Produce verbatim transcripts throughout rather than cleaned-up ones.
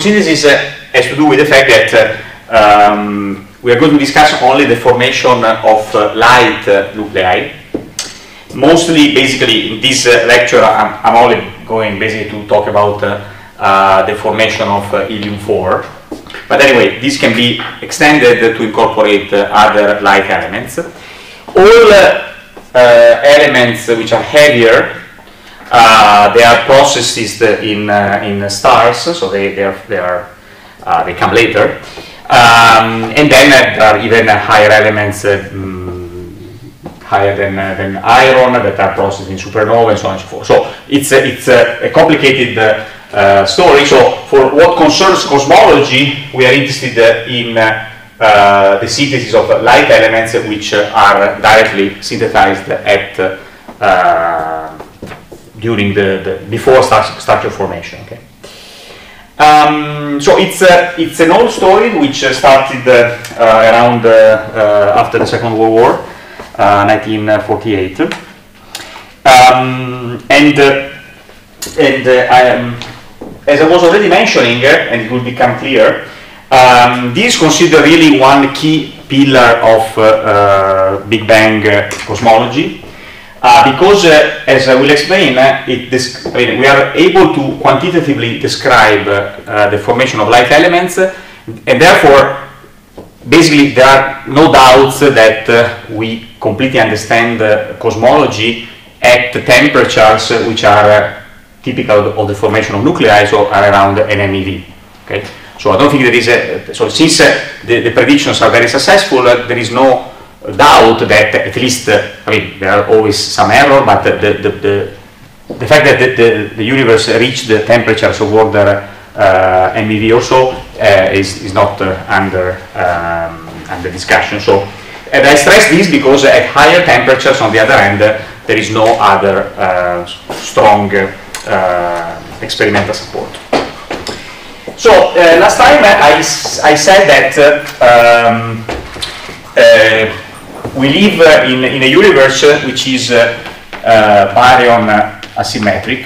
photosynthesis uh, has to do with the fact that uh, um, we are going to discuss only the formation of uh, light uh, nuclei. Mostly, basically, in this uh, lecture, I'm, I'm only going basically to talk about uh, uh, the formation of uh, helium four. But anyway, this can be extended to incorporate uh, other light elements. All uh, uh, elements which are heavier, uh, they are processed in uh, in stars, so they they are they are uh, they come later. Um, and then uh, there are even uh, higher elements, uh, um, higher than uh, than iron, that are processed in supernova and so on and so forth. So it's uh, it's uh, a complicated uh, uh, story. So for what concerns cosmology, we are interested uh, in uh, uh, the synthesis of light elements which uh, are directly synthesized at uh, uh, during the, the before structure formation. Okay. Um, so it's uh, it's an old story which uh, started uh, uh, around uh, uh, after the Second World War, uh, nineteen forty-eight, um, and uh, and uh, I, um, as I was already mentioning, uh, and it will become clear, um, this is considered really one key pillar of uh, uh, Big Bang uh, cosmology. Uh, because, uh, as I will explain, uh, it I mean, we are able to quantitatively describe uh, uh, the formation of light elements, uh, and therefore, basically, there are no doubts that uh, we completely understand uh, cosmology at temperatures uh, which are uh, typical of the formation of nuclei, so are around N M E V. Okay? So I don't think there is a, so since uh, the, the predictions are very successful, uh, there is no doubt that at least, uh, I mean, there are always some error, but the, the, the, the fact that the, the, the universe reached the temperatures of order uh, M E V or so uh, is, is not uh, under, um, under discussion. So, and I stress this because at higher temperatures, on the other hand, uh, there is no other uh, strong uh, experimental support. So, uh, last time I, I said that uh, um, uh, we live uh, in, in a universe uh, which is uh, uh, baryon uh, asymmetric,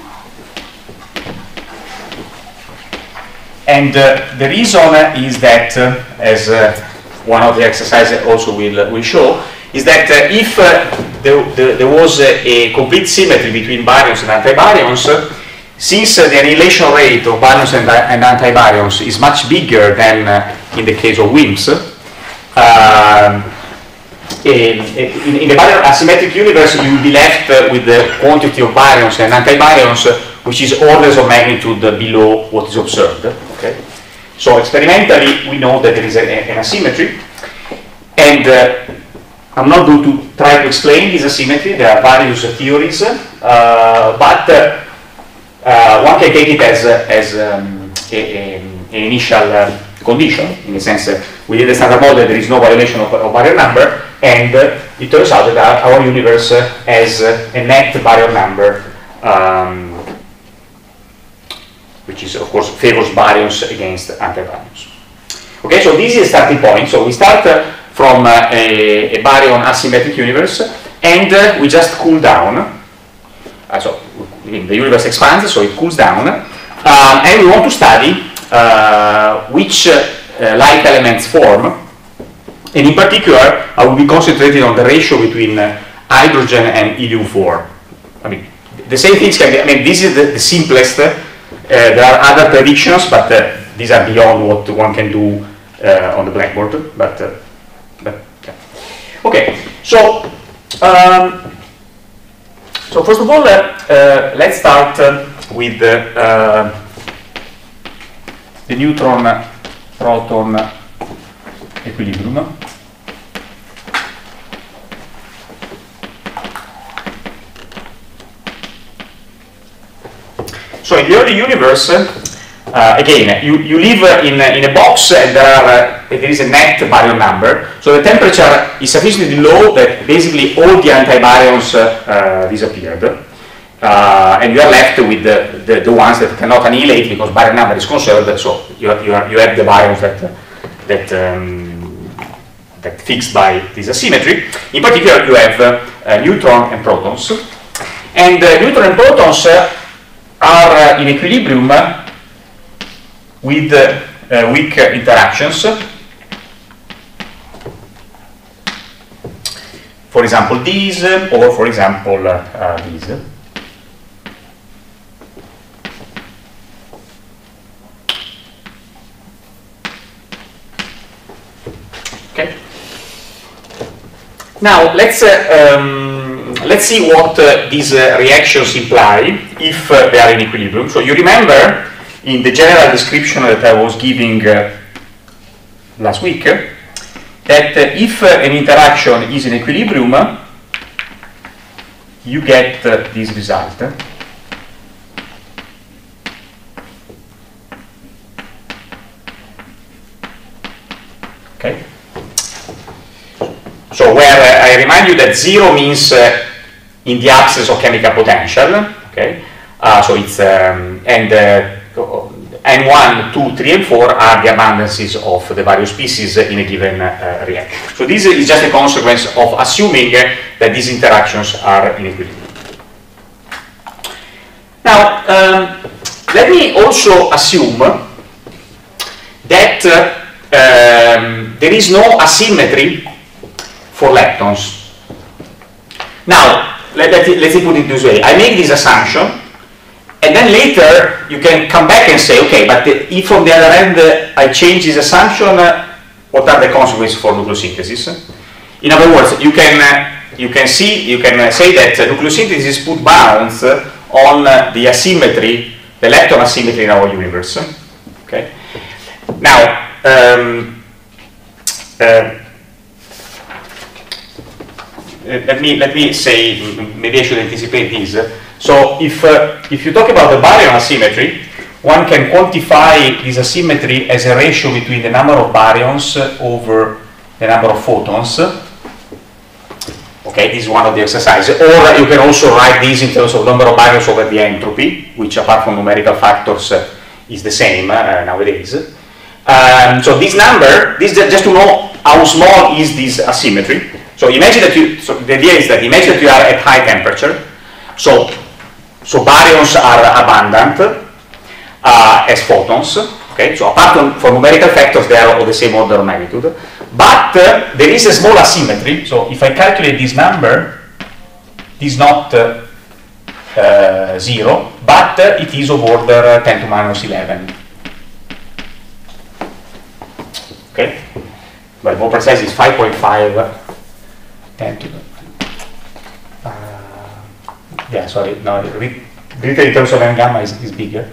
and uh, the reason uh, is that, uh, as uh, one of the exercises also will, uh, will show, is that uh, if uh, there, there, there was a, a complete symmetry between baryons and antibaryons, uh, since uh, the annihilation rate of baryons and, and antibaryons is much bigger than uh, in the case of WIMPs, uh, In, in, in a baryon asymmetric universe, you will be left uh, with the quantity of baryons and antibaryons uh, which is orders of magnitude uh, below what is observed. Okay? So experimentally, we know that there is a, a, an asymmetry, and uh, I'm not going to try to explain this asymmetry. There are various uh, theories, uh, but uh, uh, one can take it as, uh, as um, a, a, an initial uh, condition, in the sense that within the standard model there is no violation of, of baryon number, and uh, it turns out that our, our universe uh, has uh, a net baryon number, um, which is of course favors baryons against antibaryons. Okay, so this is a starting point. So we start uh, from uh, a, a baryon asymmetric universe, and uh, we just cool down. Uh, so the universe expands, so it cools down, um, and we want to study uh, which uh, uh, light elements form. And in particular, I will be concentrating on the ratio between uh, hydrogen and helium four. I mean, the same things can be, I mean, this is the, the simplest. Uh, there are other predictions, but uh, these are beyond what one can do uh, on the blackboard. But, uh, but yeah. Okay, so, um, so first of all, uh, uh, let's start uh, with uh, uh, the neutron-proton equilibrium. So in the early universe, uh, again, you, you live uh, in, uh, in a box, and there, are, uh, there is a net baryon number. So the temperature is sufficiently low that basically all the antibaryons uh, uh, disappeared. Uh, and you are left with the, the, the ones that cannot annihilate because baryon number is conserved. So you, are, you, are, you have the baryons that, uh, that um, that fixed by this asymmetry. In particular, you have uh, uh, neutron and protons, and uh, neutron and protons uh, are uh, in equilibrium with uh, weak interactions. For example, these, or for example, uh, these. Okay. Now let's uh, um, let's see what uh, these uh, reactions imply if uh, they are in equilibrium. So you remember in the general description that I was giving uh, last week uh, that uh, if uh, an interaction is in equilibrium, uh, you get uh, this result. Okay. So where uh, I remind you that zero means uh, in the absence of chemical potential. Okay. Uh, so it's um, and uh, N one, two, three, and four are the abundances of the various species in a given uh, reaction. So this is just a consequence of assuming uh, that these interactions are in equilibrium. Now, um, let me also assume that uh, um, there is no asymmetry for leptons. Now, let, let, let's put it this way. I make this assumption, and then later you can come back and say, okay, but if on the other end uh, I change this assumption, uh, what are the consequences for nucleosynthesis? In other words, you can uh, you can see you can uh, say that uh, nucleosynthesis put bounds uh, on uh, the asymmetry, the lepton asymmetry in our universe. Okay. Now, um, uh, let me let me say, maybe I should anticipate this. So if, uh, if you talk about the baryon asymmetry, one can quantify this asymmetry as a ratio between the number of baryons over the number of photons. Okay, this is one of the exercises. Or you can also write this in terms of number of baryons over the entropy, which apart from numerical factors uh, is the same uh, nowadays. Um, so this number, this just to know how small is this asymmetry. So imagine that you, so the idea is that imagine that you are at high temperature. So So baryons are abundant uh, as photons. Okay, so apart from, from numerical factors, they are of the same order of magnitude. But uh, there is a small asymmetry. So if I calculate this number, it is not uh, uh, zero, but uh, it is of order ten to minus eleven. Okay, but more precise is five point five ten to yeah, sorry, no, written in terms of n gamma is, is bigger.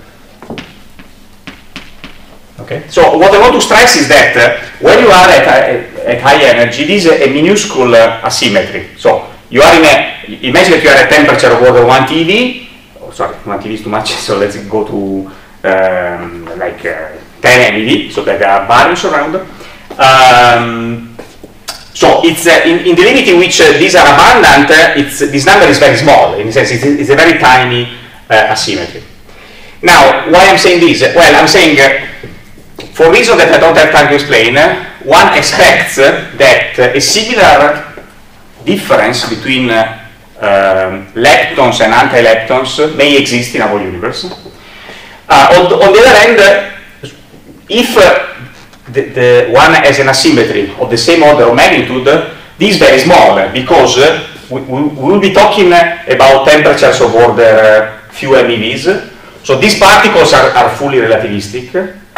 Okay, so what I want to stress is that uh, when you are at, uh, at high energy, this is a, a minuscule uh, asymmetry. So you are in a, imagine that you are at temperature of order one T V, oh, sorry, one T V is too much, so let's go to um, like uh, ten M eV, so that there are baryons around. Um, So it's uh, in, in the limit in which uh, these are abundant, uh, it's, this number is very small. In a sense, it's, it's a very tiny uh, asymmetry. Now, why I'm saying this? Well, I'm saying, uh, for reasons that I don't have time to explain, uh, one expects uh, that uh, a similar difference between uh, um, leptons and anti-leptons may exist in our universe. Uh, on, on the other hand, uh, if uh, The, the one has an asymmetry of the same order of magnitude, this is very small because uh, we, we, we will be talking uh, about temperatures of order uh, few M eVs. So these particles are, are fully relativistic.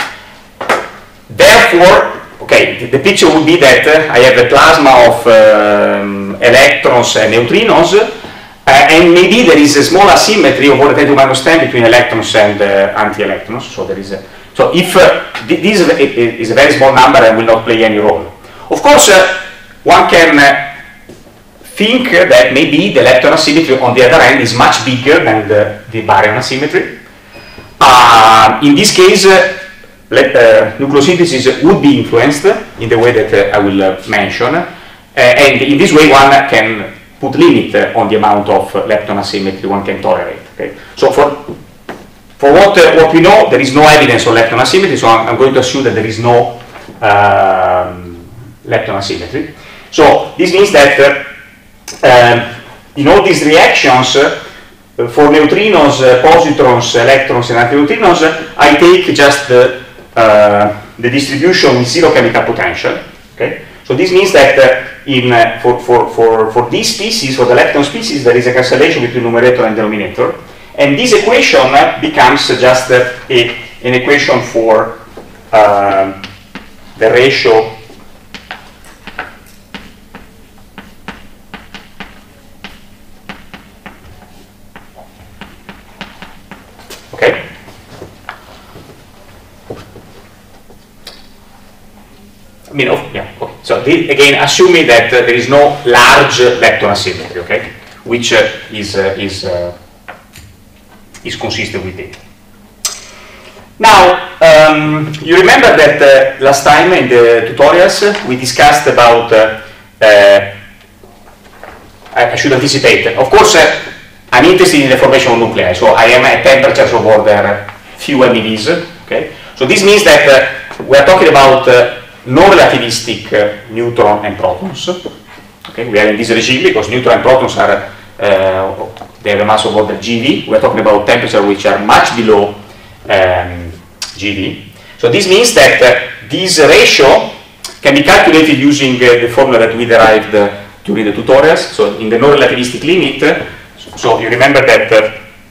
Therefore, okay, the, the picture would be that uh, I have a plasma of um, electrons and neutrinos, uh, and maybe there is a small asymmetry of order ten to minus ten between electrons and uh, anti-electrons. So there is a So if uh, th this is a, is a very small number and will not play any role. Of course, uh, one can uh, think that maybe the lepton asymmetry on the other end is much bigger than the, the baryon asymmetry. Uh, in this case, uh, let, uh, nucleosynthesis would be influenced in the way that uh, I will uh, mention, uh, and in this way one can put limit uh, on the amount of uh, lepton asymmetry one can tolerate. Okay? So for For what, uh, what we know, there is no evidence of lepton asymmetry, so I'm, I'm going to assume that there is no um, lepton asymmetry. So this means that uh, uh, in all these reactions, uh, for neutrinos, uh, positrons, electrons, and antineutrinos, uh, I take just the uh, the distribution with zero chemical potential. Okay? So this means that uh, in, uh, for, for, for, for this species, for the lepton species, there is a cancellation between numerator and denominator. And this equation uh, becomes uh, just uh, a, an equation for uh, the ratio okay. I mean, oh, yeah, okay. So the, again, assuming that uh, there is no large lepton asymmetry, okay, which uh, is uh, is uh, is consistent with data. Now, um, you remember that uh, last time in the tutorials uh, we discussed about. Uh, uh, I, I should anticipate. Of course, uh, I'm interested in the formation of nuclei, so I am at temperatures of order few M E Vs. Okay, so this means that uh, we are talking about uh, non-relativistic uh, neutron and protons. Okay, we are in this regime because neutron and protons are uh, they have a mass of order G V. We are talking about temperatures which are much below um, G V. So this means that uh, this ratio can be calculated using uh, the formula that we derived uh, during the tutorials. So in the non-relativistic limit, uh, so you remember that uh,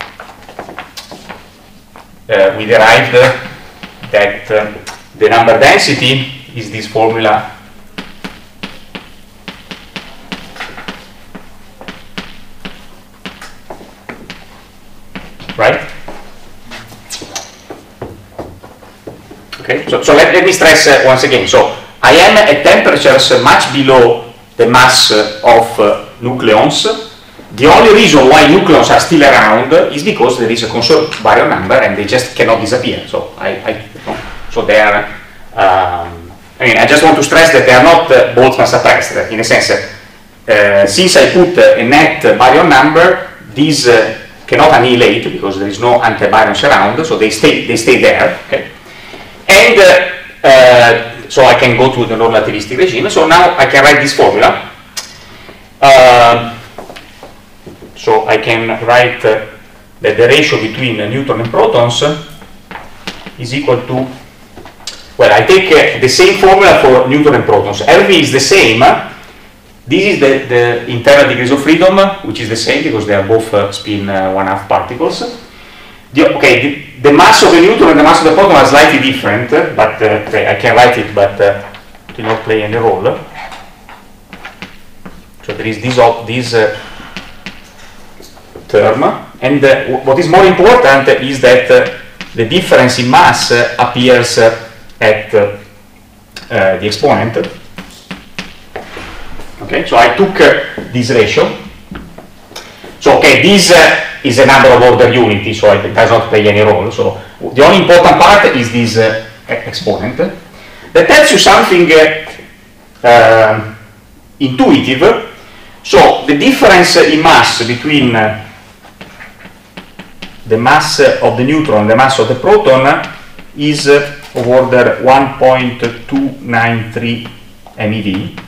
uh, we derived uh, that uh, the number density is this formula right? Okay, so, so let, let me stress uh, once again. So I am at temperatures uh, much below the mass uh, of uh, nucleons. The only reason why nucleons are still around is because there is a conserved baryon number and they just cannot disappear. So I, I so they are. Um, I mean, I just want to stress that they are not uh, Boltzmann suppressed. In a sense, uh, since I put uh, a net baryon number, these uh, cannot annihilate because there is no anti-baryons around, so they stay they stay there. Okay, and uh, uh, so I can go to the non-relativistic regime. So now I can write this formula. Uh, So I can write uh, that the ratio between uh, neutron and protons is equal to, well, I take uh, the same formula for neutron and protons. R V is the same. This is the, the internal degrees of freedom, which is the same because they are both uh, spin uh, one half particles. The, okay, the, the mass of the neutron and the mass of the proton are slightly different, but uh, okay, I can write it, but uh, do not play any role. So there is this, this uh, term, and uh, what is more important is that uh, the difference in mass uh, appears uh, at uh, uh, the exponent. Okay, so I took uh, this ratio. So okay, this uh, is a number of order unity, so it does not play any role. So the only important part is this uh, exponent that tells you something uh, uh, intuitive. So the difference in mass between uh, the mass of the neutron and the mass of the proton is uh, of order one point two nine three M E V.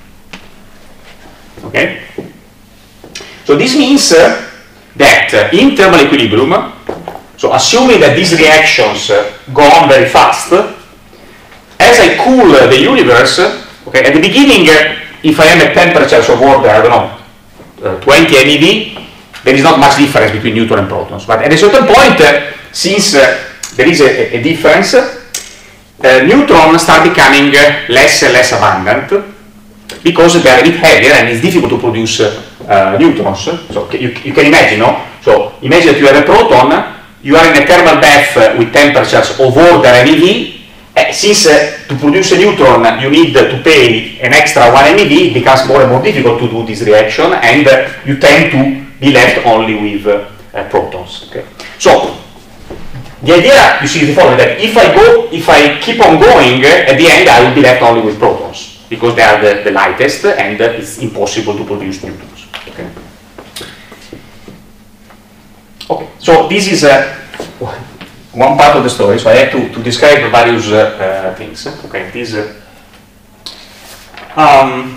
Okay? So this means uh, that uh, in thermal equilibrium, so assuming that these reactions uh, go on very fast, as I cool uh, the universe, okay, at the beginning, uh, if I am at temperatures of order, I don't know, uh, twenty M E V, there is not much difference between neutron and protons. But at a certain point, uh, since uh, there is a, a difference, uh, neutrons start becoming uh, less and less abundant because they are a bit heavier and it's difficult to produce uh, uh, neutrons. So you, you can imagine, no? So imagine that you have a proton, you are in a thermal bath uh, with temperatures of order M E V. Uh, since uh, to produce a neutron you need uh, to pay an extra one M E V, it becomes more and more difficult to do this reaction, and uh, you tend to be left only with uh, uh, protons. Okay. So the idea, you see, is the following: that if I go, if I keep on going, uh, at the end I will be left only with protons because they are the, the lightest, and uh, it's impossible to produce neutrons. Okay. Okay. So this is uh, one part of the story. So I have to, to describe various uh, uh, things. Okay. This. Uh, um,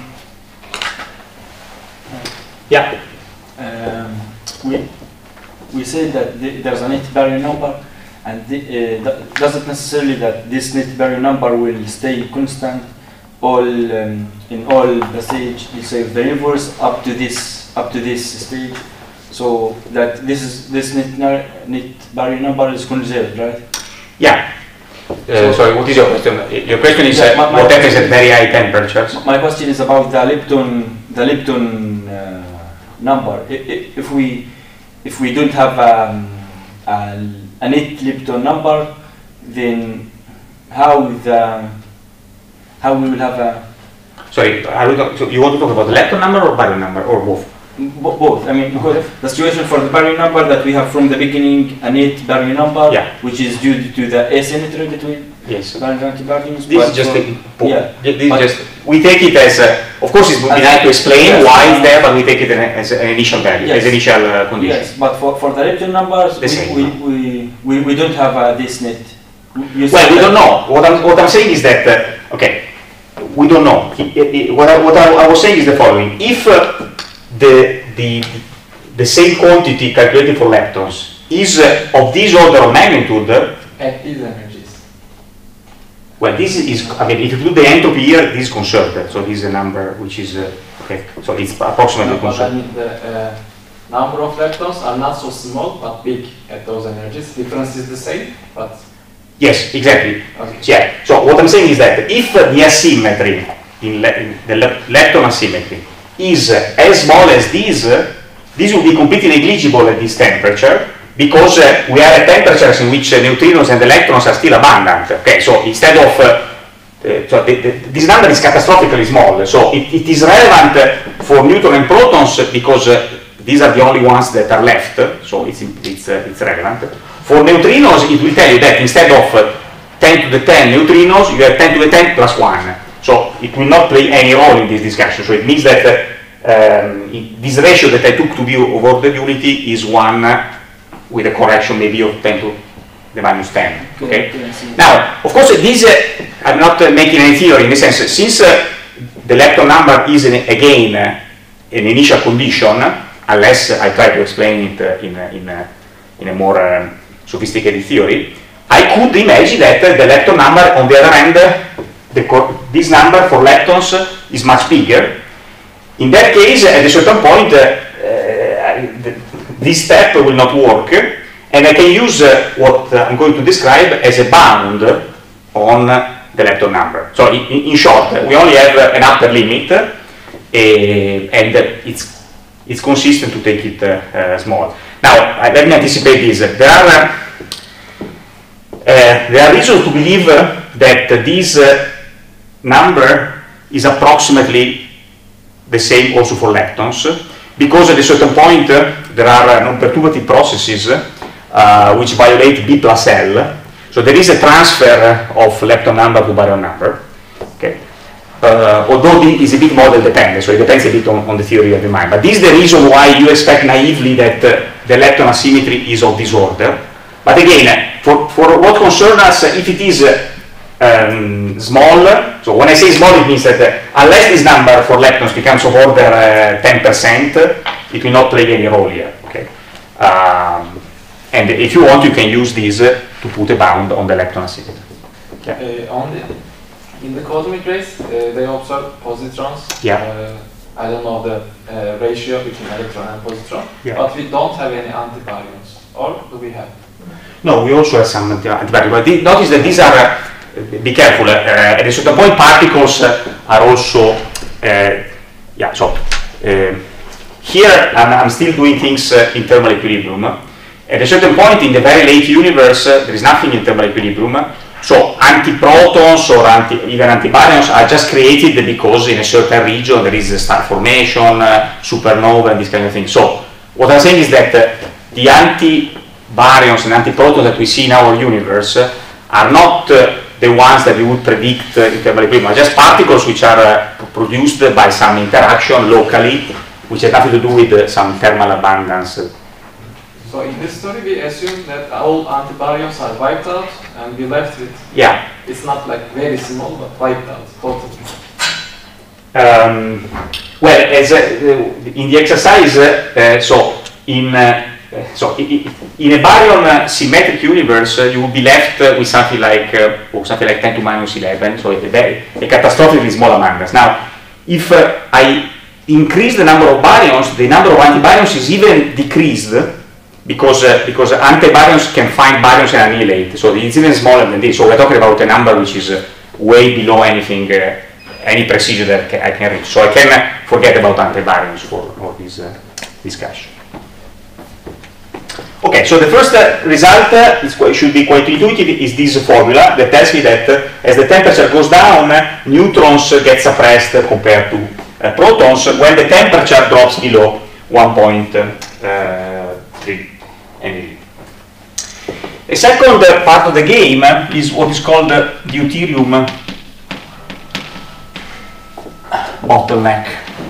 yeah. Um, we we said that the, there's an anti-baryon number, And the, uh, th doesn't necessarily that this net baryon number will stay constant all um, in all the stage, let's say, of the universe up to this up to this stage, so that this is this net net baryon number is conserved, right? Yeah. Uh, So sorry, what is your question? Your question is Yeah, uh, my- my what happens question at very high temperatures? My question is about the lepton the lepton uh, number. I- i- If we if we don't have um, a, a net lepton number, then how the how we will have a Sorry, are we talk, so you want to talk about the lepton number or baryon number or both? Bo- both. I mean, because the situation for the baryon number that we have from the beginning, a net baryon number, Yeah. which is due to the asymmetry between Yes. baryon and antibaryons. This but is just for- a, yeah. This is But- just we take it as a, of course it would be As- nice to explain yes. why it's there, but we take it as an initial value, Yes. as initial uh, condition. Yes, but for, for the lepton numbers, The same. we, we, we, we don't have uh, this net. You Well, said we that- don't know. What I'm, what I'm saying is that, uh, okay, we don't know. He- he- he- What I, what I, I was saying is the following. If uh, the, the, the same quantity calculated for leptons is uh, of this order of magnitude, uh, At these energies. well, this is, I mean, if you do the entropy here, this is conserved. So this is a number which is, uh, okay, so it's approximately No, but I conserved. mean the uh, number of leptons are not so small but big at those energies. Difference is the same, but Yes, exactly. okay. Yeah. So what I'm saying is that if uh, the asymmetry in, le in the le lepton asymmetry is uh, as small as this, uh, this will be completely negligible at this temperature because uh, we are at temperatures in which uh, neutrinos and electrons are still abundant. Okay, so instead of uh, uh, so the, the, this number is catastrophically small. So it, it is relevant uh, for neutron and protons because uh, these are the only ones that are left. So it's it's uh, it's relevant. For neutrinos, it will tell you that instead of uh, ten to the ten neutrinos, you have ten to the ten plus one. So it will not play any role in this discussion. So it means that uh, um, it, this ratio that I took to be of ordered unity is one uh, with a correction maybe of ten to the minus ten. Okay. Okay, I see. Now, of course, this uh, I'm not uh, making any theory in the sense since uh, the lepton number is an, again uh, an initial condition, unless I try to explain it uh, in uh, in, uh, in a more um, sophisticated theory, I could imagine that uh, the lepton number on the other end, uh, the this number for leptons uh, is much bigger. In that case, at a certain point, uh, uh, the, this step will not work, and I can use uh, what uh, I'm going to describe as a bound on uh, the lepton number. So in, in short, uh, we only have uh, an upper limit, uh, and uh, it's it's consistent to take it uh, uh, small. Now, uh, let me anticipate this. There are, uh, uh, there are reasons to believe uh, that uh, this uh, number is approximately the same also for leptons, because at a certain point uh, there are uh, non-perturbative processes uh, which violate B plus L. So there is a transfer of lepton number to baryon number. Okay. Uh, although it is a bit model dependent, so it depends a bit on, on the theory you have in mind. But this is the reason why you expect naively that uh, the lepton asymmetry is of this order. But again, for, for what concerns us, if it is uh, um, small, so when I say small, it means that uh, unless this number for leptons becomes of order uh, ten percent, it will not play any role here. Okay. Um, and if you want, you can use this uh, to put a bound on the lepton asymmetry. Yeah. Uh, on the, in the cosmic rays, uh, they observe positrons. Yeah. Uh, I don't know the uh, ratio between electron and positron, Yeah. but we don't have any antibaryons, or do we have? No, we also have some antibodies, but the, notice that these are, uh, be careful, uh, at a certain point particles uh, are also, uh, yeah, so, uh, here I'm, I'm still doing things uh, in thermal equilibrium. At a certain point in the very late universe, uh, there is nothing in thermal equilibrium, so antiprotons or anti, even antibaryons are just created because in a certain region there is a star formation, uh, supernova, and this kind of thing. So what I'm saying is that uh, the anti-baryons and antiprotons that we see in our universe uh, are not uh, the ones that we would predict uh, in thermal equilibrium, are just particles which are uh, produced by some interaction locally, which has nothing to do with uh, some thermal abundance. So in this story, we assume that all antibaryons are wiped out, and we left with, Yeah. it's not like very small, but wiped out totally. Um, well, as uh, in the exercise, uh, uh, so in uh, so in a baryon symmetric universe, uh, you will be left uh, with something like uh, or something like ten to minus eleven, so a, very, a catastrophically small among us. Now, if uh, I increase the number of baryons, the number of antibaryons is even decreased because uh, because antibaryons can find baryons and annihilate. So it's even smaller than this. So we're talking about a number which is uh, way below anything, uh, any precision that I can reach. So I can uh, forget about antibaryons for, for this uh, discussion. Okay, so the first uh, result uh, is quite, should be quite intuitive, is this formula that tells me that uh, as the temperature goes down, uh, neutrons uh, get suppressed uh, compared to uh, protons when the temperature drops below one point three MeV. A second uh, part of the game uh, is what is called uh, deuterium bottleneck.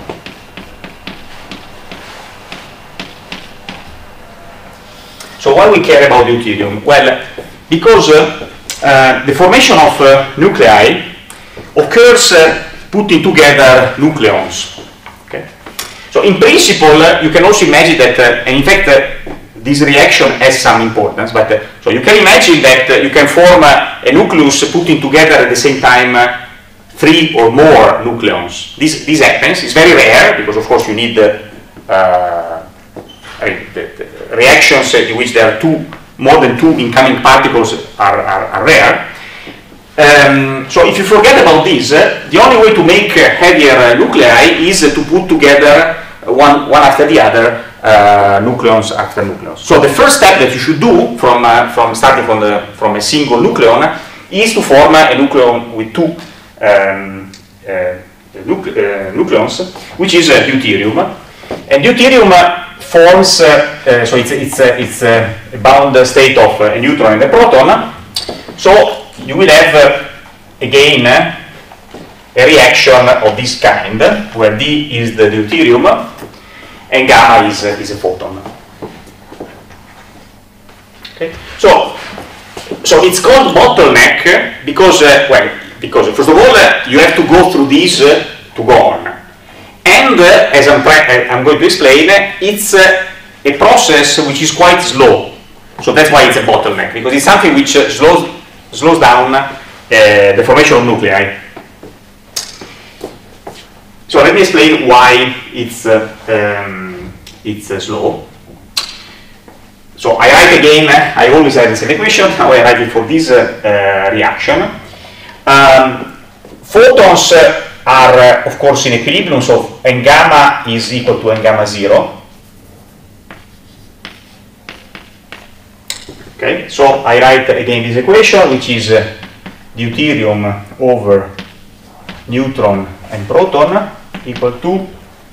So why we care about deuterium? Well, because uh, uh, the formation of uh, nuclei occurs uh, putting together nucleons. Okay. So in principle, uh, you can also imagine that, uh, and in fact, uh, this reaction has some importance. But uh, so you can imagine that uh, you can form uh, a nucleus putting together at the same time uh, three or more nucleons. This this happens. It's very rare because, of course, you need uh, uh, I mean, the, the reactions in which there are two, more than two incoming particles are, are, are rare. Um, so if you forget about this, uh, the only way to make uh, heavier uh, nuclei is uh, to put together one, one after the other, uh, nucleons after nucleons. So the first step that you should do from, uh, from starting from, the, from a single nucleon is to form uh, a nucleon with two um, uh, nucle uh, nucleons, which is uh, deuterium. And deuterium uh, forms, uh, uh, so it's, it's, uh, it's uh, a bound state of uh, a neutron and a proton. So you will have, uh, again, uh, a reaction of this kind, where D is the deuterium, and gamma is, uh, is a photon. Okay. So, so it's called bottleneck because, uh, well, because first of all, uh, you have to go through this uh, to go on. And uh, as I'm, I'm going to explain, it's uh, a process which is quite slow. So that's why it's a bottleneck, because it's something which uh, slows, slows down uh, the formation of nuclei. So let me explain why it's, uh, um, it's uh, slow. So I write again, uh, I always write the same equation, now I write it for this uh, uh, reaction. Um, photons uh, are, uh, of course, in equilibrium, so n gamma is equal to n gamma zero. Okay, so I write again this equation, which is uh, deuterium over neutron and proton equal to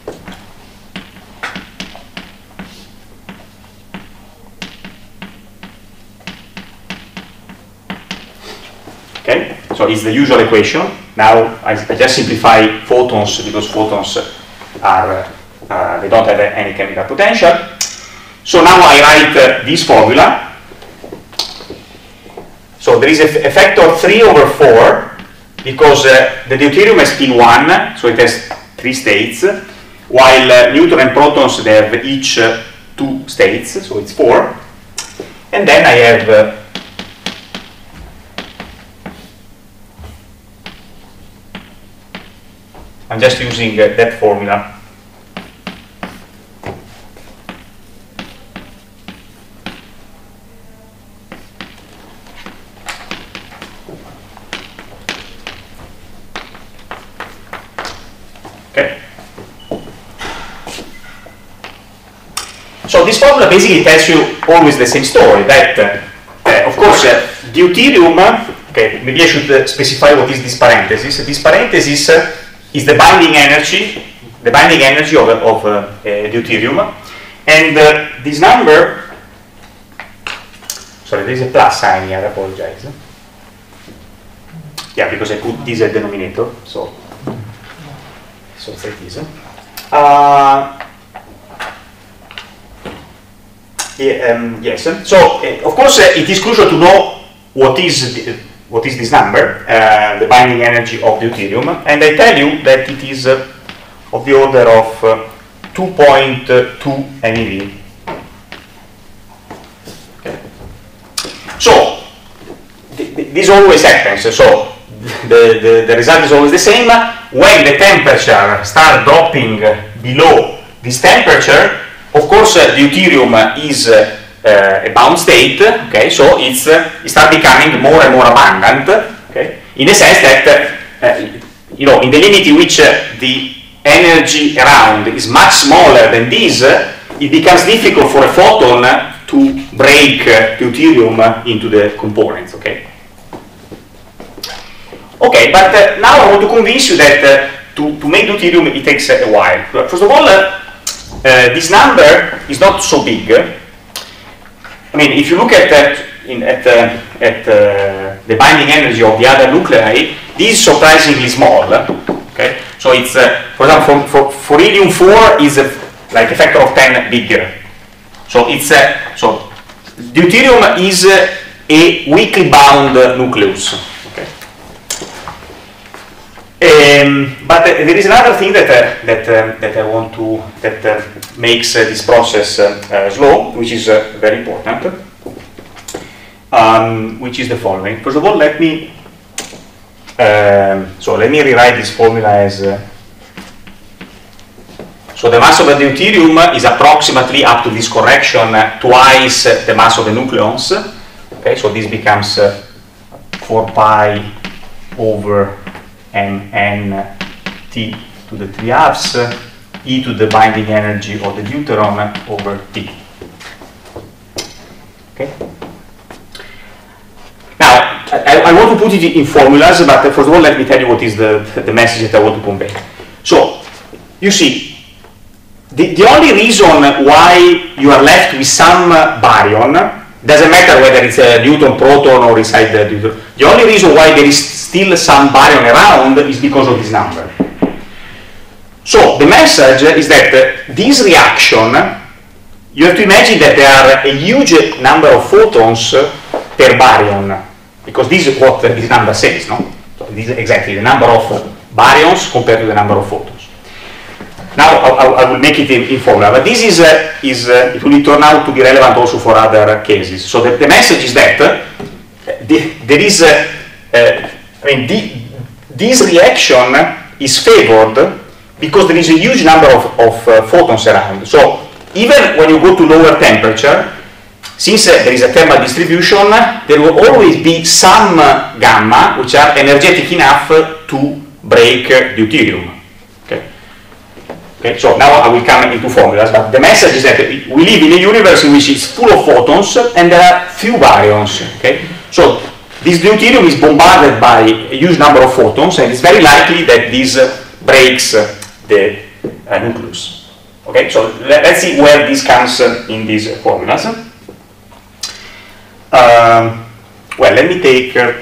okay, so it's the usual equation. Now I, I just simplify photons because photons are uh, they don't have any chemical potential. So now I write uh, this formula. So there is a, a factor three over four because uh, the deuterium has spin one, so it has three states, while uh, neutron and protons, they have each uh, two states, so it's four. And then I have uh, I'm just using uh, that formula. Okay. So this formula basically tells you always the same story, that uh, uh, of course uh, deuterium, okay, maybe I should uh, specify what is this parenthesis. This parenthesis uh, is the binding energy, the binding energy of, of uh, uh, deuterium, and uh, this number, sorry, there is a plus sign here, I apologize. Yeah, because I put this as denominator, so, so it's like this. Uh, yeah, um, yes, so uh, of course uh, it is crucial to know what is the, what is this number, uh, the binding energy of deuterium, and I tell you that it is uh, of the order of uh, two point two MeV. this always happens. So the, the, the result is always the same. When the temperature starts dropping below this temperature, of course, uh, deuterium is uh, uh, a bound state, okay, so it's, uh, it starts becoming more and more abundant, okay, in the sense that, uh, uh, you know, in the limit in which uh, the energy around is much smaller than this, uh, it becomes difficult for a photon uh, to break uh, deuterium uh, into the components, okay. Okay, but uh, now I want to convince you that uh, to, to make deuterium it takes uh, a while. First of all, uh, uh, this number is not so big. I mean, if you look at uh, in, at, uh, at uh, the binding energy of the other nuclei, this is surprisingly small. Okay, so it's uh, for example for, for, for helium four is uh, like a factor of ten bigger. So it's uh, so deuterium is uh, a weakly bound uh, nucleus. Um, but uh, there is another thing that uh, that uh, that I want to that uh, makes uh, this process uh, uh, slow, which is uh, very important, um, which is the following. First of all, let me um, so let me rewrite this formula as uh, so the mass of the deuterium is approximately, up to this correction, uh, twice uh, the mass of the nucleons. Okay, so this becomes uh, four pi over m n t to the three halves uh, e to the binding energy of the deuteron over t. Okay. Now I, I want to put it in formulas, but first of all let me tell you what is the the message that I want to convey. So you see, the the only reason why you are left with some uh, baryon, doesn't matter whether it's a neutron proton or inside the deuteron. The only reason why there is still some baryon around is because of this number. So the message is that uh, this reaction, you have to imagine that there are a huge number of photons uh, per baryon, because this is what uh, this number says, no? So this is exactly the number of baryons compared to the number of photons. Now I, I will make it in, in formula, but this is, uh, is uh, it will turn out to be relevant also for other cases. So the, the message is that uh, the, there is, uh, uh, I mean, the, this reaction is favored because there is a huge number of, of uh, photons around. So even when you go to lower temperature, since uh, there is a thermal distribution, there will always be some uh, gamma which are energetic enough to break uh, deuterium. Okay, so now I will come into formulas, but the message is that we live in a universe in which it's full of photons and there are few baryons. Okay, so this deuterium is bombarded by a huge number of photons, and it's very likely that this uh, breaks uh, the uh, nucleus. Okay, so let, let's see where this comes uh, in these uh, formulas. Um, well, let me take uh,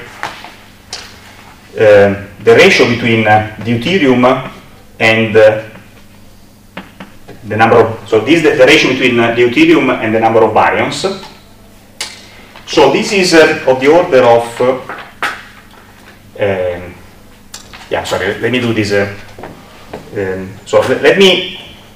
uh, the ratio between uh, deuterium and uh, the number of, so this is the, the ratio between uh, deuterium and the number of baryons. So this is uh, of the order of, uh, um, yeah, sorry, let me do this. Uh, um, so let, let me,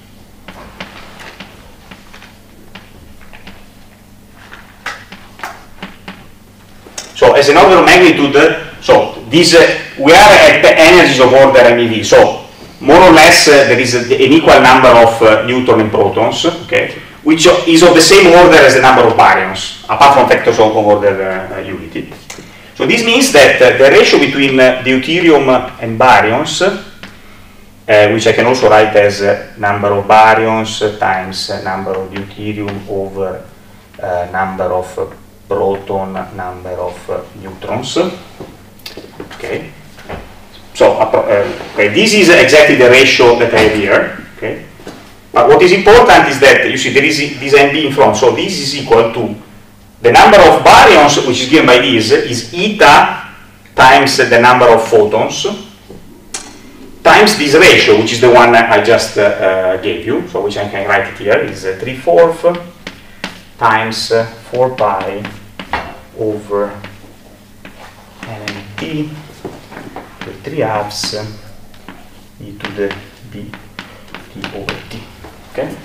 so as an order of magnitude, uh, so this, uh, we are at the energies of order MeV. So more or less, uh, there is a, an equal number of uh, neutron and protons, okay, which is of the same order as the number of baryons, apart from factors of order uh, unity. So this means that uh, the ratio between uh, deuterium and baryons, uh, which I can also write as uh, number of baryons times uh, number of deuterium over uh, number of uh, proton, number of uh, neutrons, okay. So uh, okay, this is exactly the ratio that I have here. Okay, but what is important is that you see there is this M B in front. So this is equal to the number of baryons, which is given by this, is eta times the number of photons times this ratio, which is the one I just uh, uh, gave you. So which I can write it here is uh, three fourths times uh, four pi over N M T. three halves uh, e to the b t over t. Okay.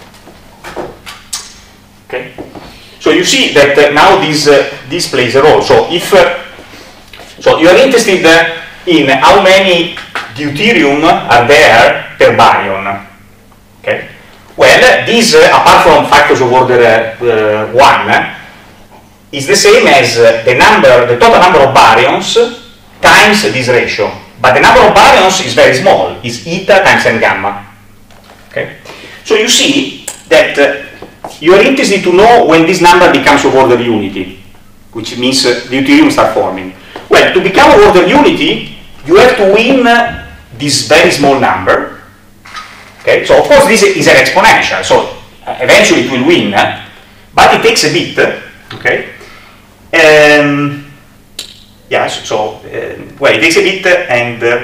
Okay. So you see that uh, now this uh, this plays a role. So if uh, So you are interested in how many deuterium are there per baryon. Okay. Well, this, uh, apart from factors of order uh, one, is the same as uh, the number, the total number of baryons times this ratio. But the number of baryons is very small. It's eta times n gamma. Okay. So you see that uh, you are interested to know when this number becomes of order unity, which means uh, deuterium start forming. Well, to become of order unity, you have to win uh, this very small number. Okay, so of course this is an exponential, so uh, eventually it will win, uh, but it takes a bit. Okay, um, yeah, so, so uh, well, it takes a bit, and uh,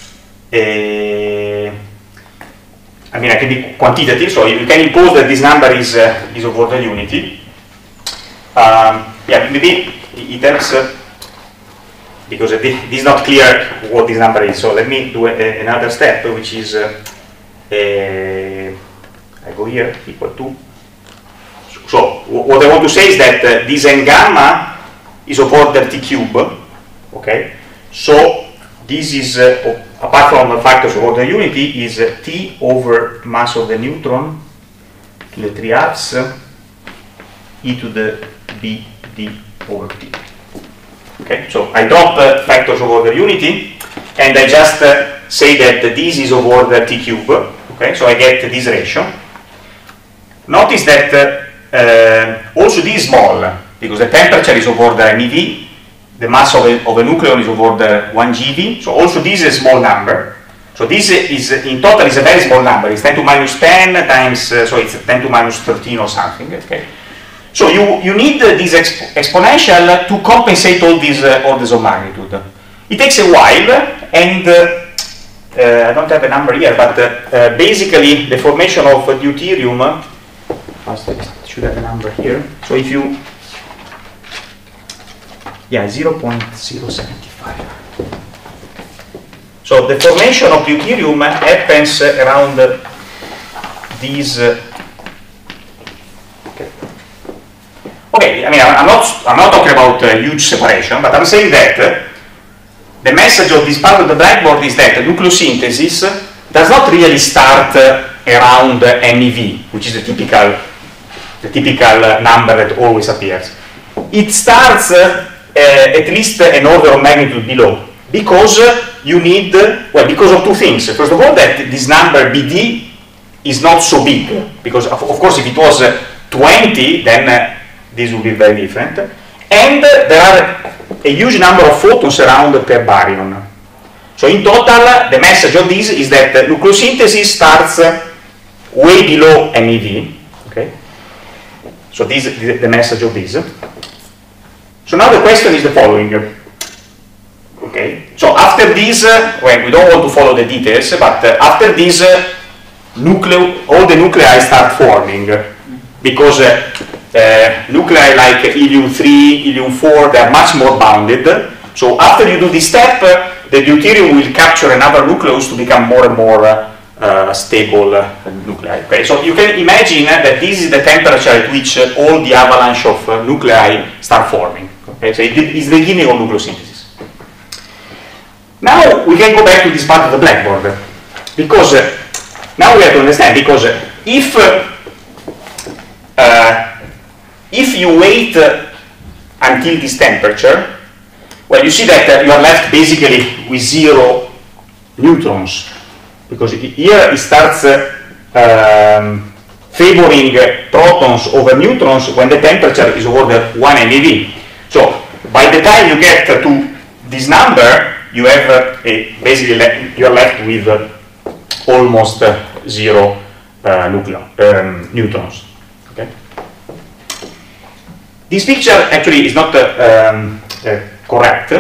uh, I mean, I can be quantitative, so you can impose that this number is uh, is of order unity. Um, yeah, maybe it helps. Uh, because it is not clear what this number is. So let me do a, a, another step, which is, uh, a, I go here, equal to. So what I want to say is that uh, this n gamma is of order t cube, okay? So this is, uh, apart from the factors of order unity, is uh, t over mass of the neutron to the three halves e to the b d over t. Okay, so I drop uh, factors of order unity, and I just uh, say that this is of order t cube. Okay, so I get this ratio. Notice that uh, uh, also this is small, because the temperature is of order MeV, the mass of a, of a nucleon is of order one G V, so also this is a small number. So this is, in total, is a very small number. It's ten to minus ten times, uh, so it's ten to minus thirteen or something. Okay. So you, you need uh, this exp exponential to compensate all these uh, orders of magnitude. It takes a while, and uh, uh, I don't have a number here, but uh, uh, basically the formation of uh, deuterium, uh, I should have a number here. So if you, yeah, zero point zero seven five. So the formation of deuterium happens uh, around uh, these. Uh, Okay, I mean, I'm not, I'm not talking about uh, huge separation, but I'm saying that uh, the message of this part of the blackboard is that nucleosynthesis does not really start uh, around uh, MeV, which is the typical, the typical uh, number that always appears. It starts uh, uh, at least an order of magnitude below, because uh, you need, uh, well, because of two things. First of all, that this number B D is not so big, because of, of course if it was uh, twenty, then uh, this would be very different. And uh, there are a huge number of photons around per baryon. So in total, the message of this is that uh, nucleosynthesis starts uh, way below MeV. Okay? So this is the, the message of this. So now the question is the following. Okay? So after this, uh, well, we don't want to follow the details, but uh, after this, uh, nucleo, all the nuclei start forming, because uh, Uh, nuclei like helium three, helium four, they are much more bounded. So after you do this step, uh, the deuterium will capture another nucleus to become more and more uh, uh, stable uh, nuclei. Okay? So you can imagine uh, that this is the temperature at which uh, all the avalanche of uh, nuclei start forming. Okay? So it is the beginning of nucleosynthesis. Now we can go back to this part of the blackboard, because uh, now we have to understand, because uh, if uh, uh, if you wait uh, until this temperature, well, you see that uh, you are left basically with zero neutrons, because here it starts uh, um, favoring uh, protons over neutrons when the temperature is order one MeV. So by the time you get uh, to this number, you have uh, a, basically le you are left with uh, almost uh, zero uh, nucleon, um, neutrons. Okay. This picture actually is not uh, um, uh, correct,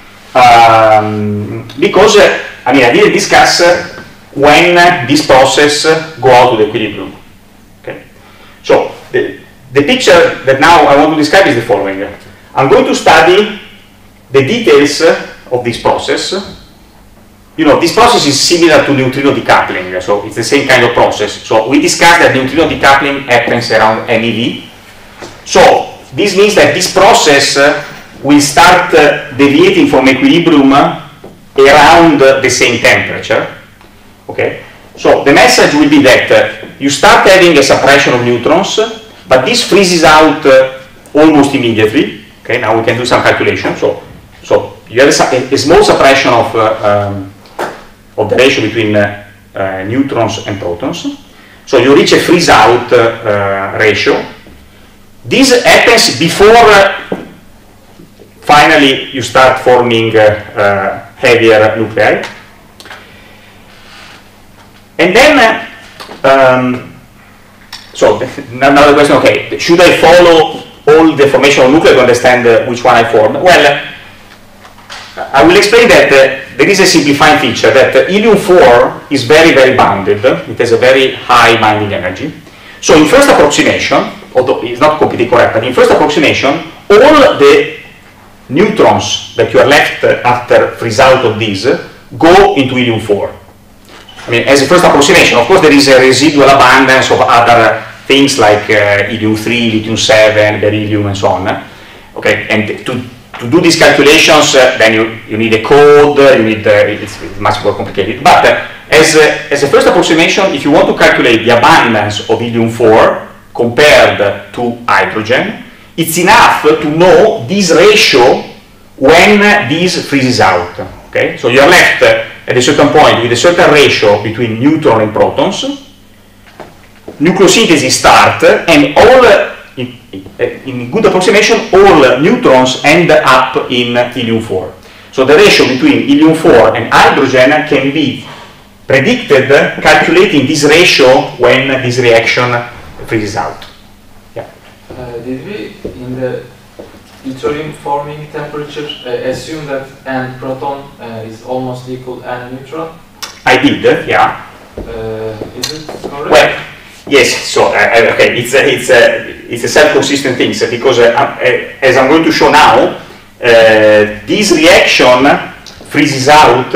um, because uh, I mean I didn't discuss uh, when uh, this process uh, go out to the equilibrium. Okay, so the, the picture that now I want to describe is the following. I'm going to study the details uh, of this process. You know, this process is similar to neutrino decoupling, so it's the same kind of process. So we discussed that neutrino decoupling happens around MeV. So this means that this process uh, will start uh, deviating from equilibrium around the same temperature. Okay, so the message will be that uh, you start having a suppression of neutrons, but this freezes out uh, almost immediately. Okay, now we can do some calculation. So, so you have a, a small suppression of uh, um, of the ratio between uh, uh, neutrons and protons. So you reach a freeze out uh, uh, ratio. This happens before uh, finally you start forming uh, uh, heavier nuclei. And then, uh, um, so now the question, okay, should I follow all the formation of nuclei to understand uh, which one I form? Well, uh, I will explain that uh, there is a simplifying feature that uh, helium four is very, very bounded. It has a very high binding energy. So in first approximation, although it's not completely correct, but in first approximation, all the neutrons that you are left uh, after freeze out of these uh, go into helium four. I mean, as a first approximation, of course, there is a residual abundance of other things like uh, helium three, lithium seven, beryllium, and so on. Okay, and to, to do these calculations, uh, then you, you need a code, you need, uh, it's, it's much more complicated. But uh, as, a, as a first approximation, if you want to calculate the abundance of helium four compared to hydrogen, it's enough to know this ratio when this freezes out. Okay, so you are left uh, at a certain point with a certain ratio between neutron and protons. Nucleosynthesis starts, and all, uh, in, in good approximation, all neutrons end up in helium four. So the ratio between helium four and hydrogen can be predicted calculating this ratio when this reaction freezes out. Yeah. Uh, did we, in the deuterium forming temperature, uh, assume that n proton uh, is almost equal n neutron? I did, yeah. Uh, is it correct? Well, yes. So uh, okay, it's a, it's a, it's a self-consistent thing, so because uh, uh, as I'm going to show now, uh, this reaction freezes out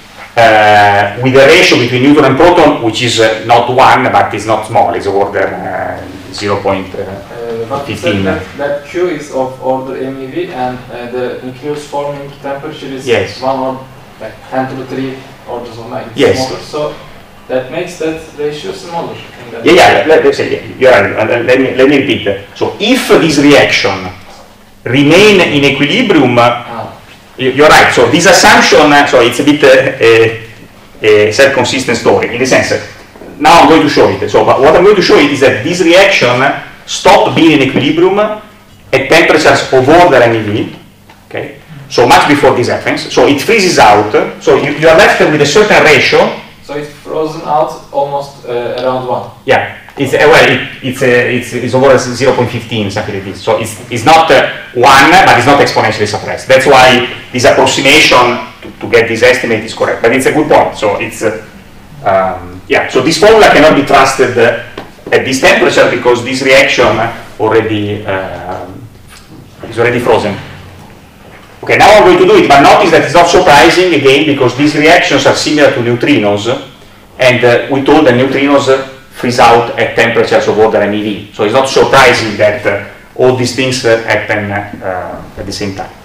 uh, with a ratio between neutron and proton, which is uh, not one, but it's not small. It's order uh, zero point fifteen. Uh, that, that Q is of order MeV, and uh, the nucleus forming temperature is yes. one or like ten to the three orders of magnitude yes. smaller. So that makes that ratio smaller. In that yeah, yeah. Let, let's say you're right. Uh, let me let me repeat. So if this reaction remain in equilibrium, ah. you're right. So this assumption, uh, so it's a bit uh, a, a self-consistent story in the sense. Uh, now I'm going to show it. So, but what I'm going to show you is that this reaction stop being in equilibrium at temperatures of order MeV. Okay. So much before this happens. So it freezes out. So you, you are left with a certain ratio. So it's frozen out almost uh, around one. Yeah, it's uh, well, it, it's, uh, it's it's over zero point one five, something like this. So it's it's not uh, one, but it's not exponentially suppressed. That's why this approximation to, to get this estimate is correct. But it's a good point. So it's uh, um, yeah. So this formula cannot be trusted uh, at this temperature because this reaction already uh, is already frozen. Okay, now I'm going to do it, but notice that it's not surprising again because these reactions are similar to neutrinos, and uh, we told that neutrinos uh, freeze out at temperatures of order MeV. So it's not surprising that uh, all these things uh, happen uh, at the same time.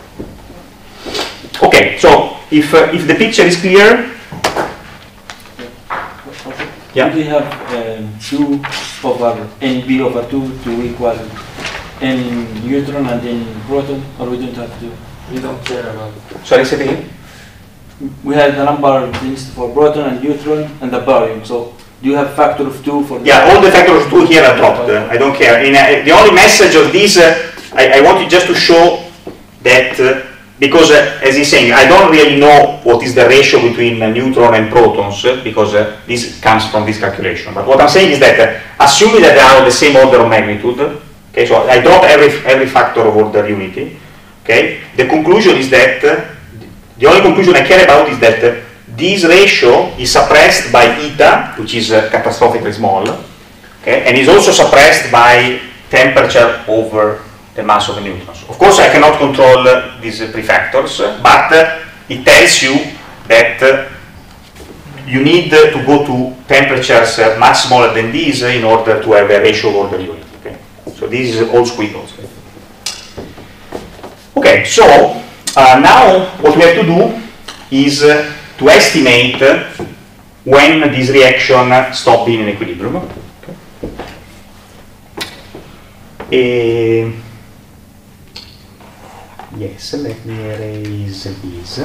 Okay, so if uh, if the picture is clear, yeah. Do we have um, two over N B over two to equal n neutron and then proton, or we don't have to? We don't care about it. Sorry, say it again. We had the number of things for proton and neutron and the barium. So do you have factor of two for? Yeah, all the factors of two here are dropped. Uh, I don't care. In, uh, the only message of this, uh, I, I wanted just to show that uh, because, uh, as he's saying, I don't really know what is the ratio between uh, neutron and protons uh, because uh, this comes from this calculation. But what I'm saying is that, uh, assuming that they are of the same order of magnitude, okay, so I drop every every factor of order unity. Okay, the conclusion is that uh, the only conclusion I care about is that uh, this ratio is suppressed by eta, which is uh, catastrophically small, okay, and is also suppressed by temperature over the mass of the neutrons. Of course, I cannot control uh, these uh, prefactors, uh, but uh, it tells you that uh, you need uh, to go to temperatures uh, much smaller than these uh, in order to have a ratio of order unit. Okay, so this is all squiggles. Okay. Okay, so uh, now what we have to do is uh, to estimate uh, when this reaction stops being in equilibrium. Okay. Uh, yes, let me erase this.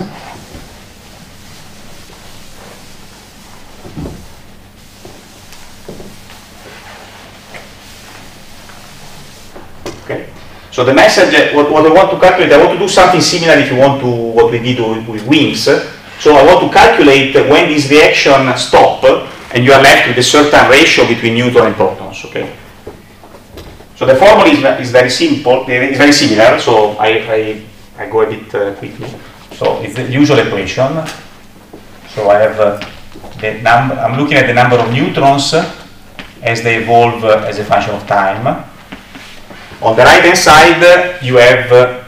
Okay. So the message, what, what I want to calculate, I want to do something similar if you want to what we did with, with wings. So I want to calculate when this reaction stops, and you are left with a certain ratio between neutron and protons. Okay. So the formula is, is very simple. It's very similar. So I I, I go a bit uh, quickly. So it's the usual equation. So I have uh, the number. I'm looking at the number of neutrons as they evolve uh, as a function of time. On the right hand side, you have uh,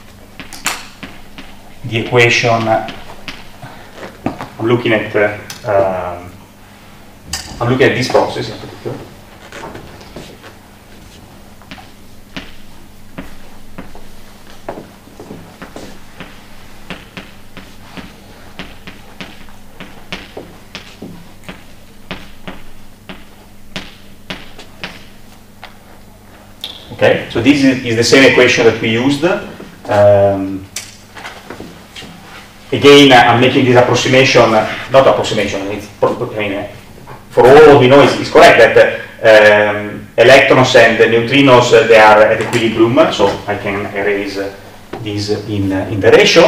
the equation. Uh, I'm looking at. Uh, um, I'm looking at this process in particular. Okay, so this is, is the same equation that we used. Um, again, uh, I'm making this approximation, uh, not approximation, it's, I mean, uh, for all we know is, is correct that uh, um, electrons and neutrinos, uh, they are at equilibrium, so I can erase uh, this in, uh, in the ratio.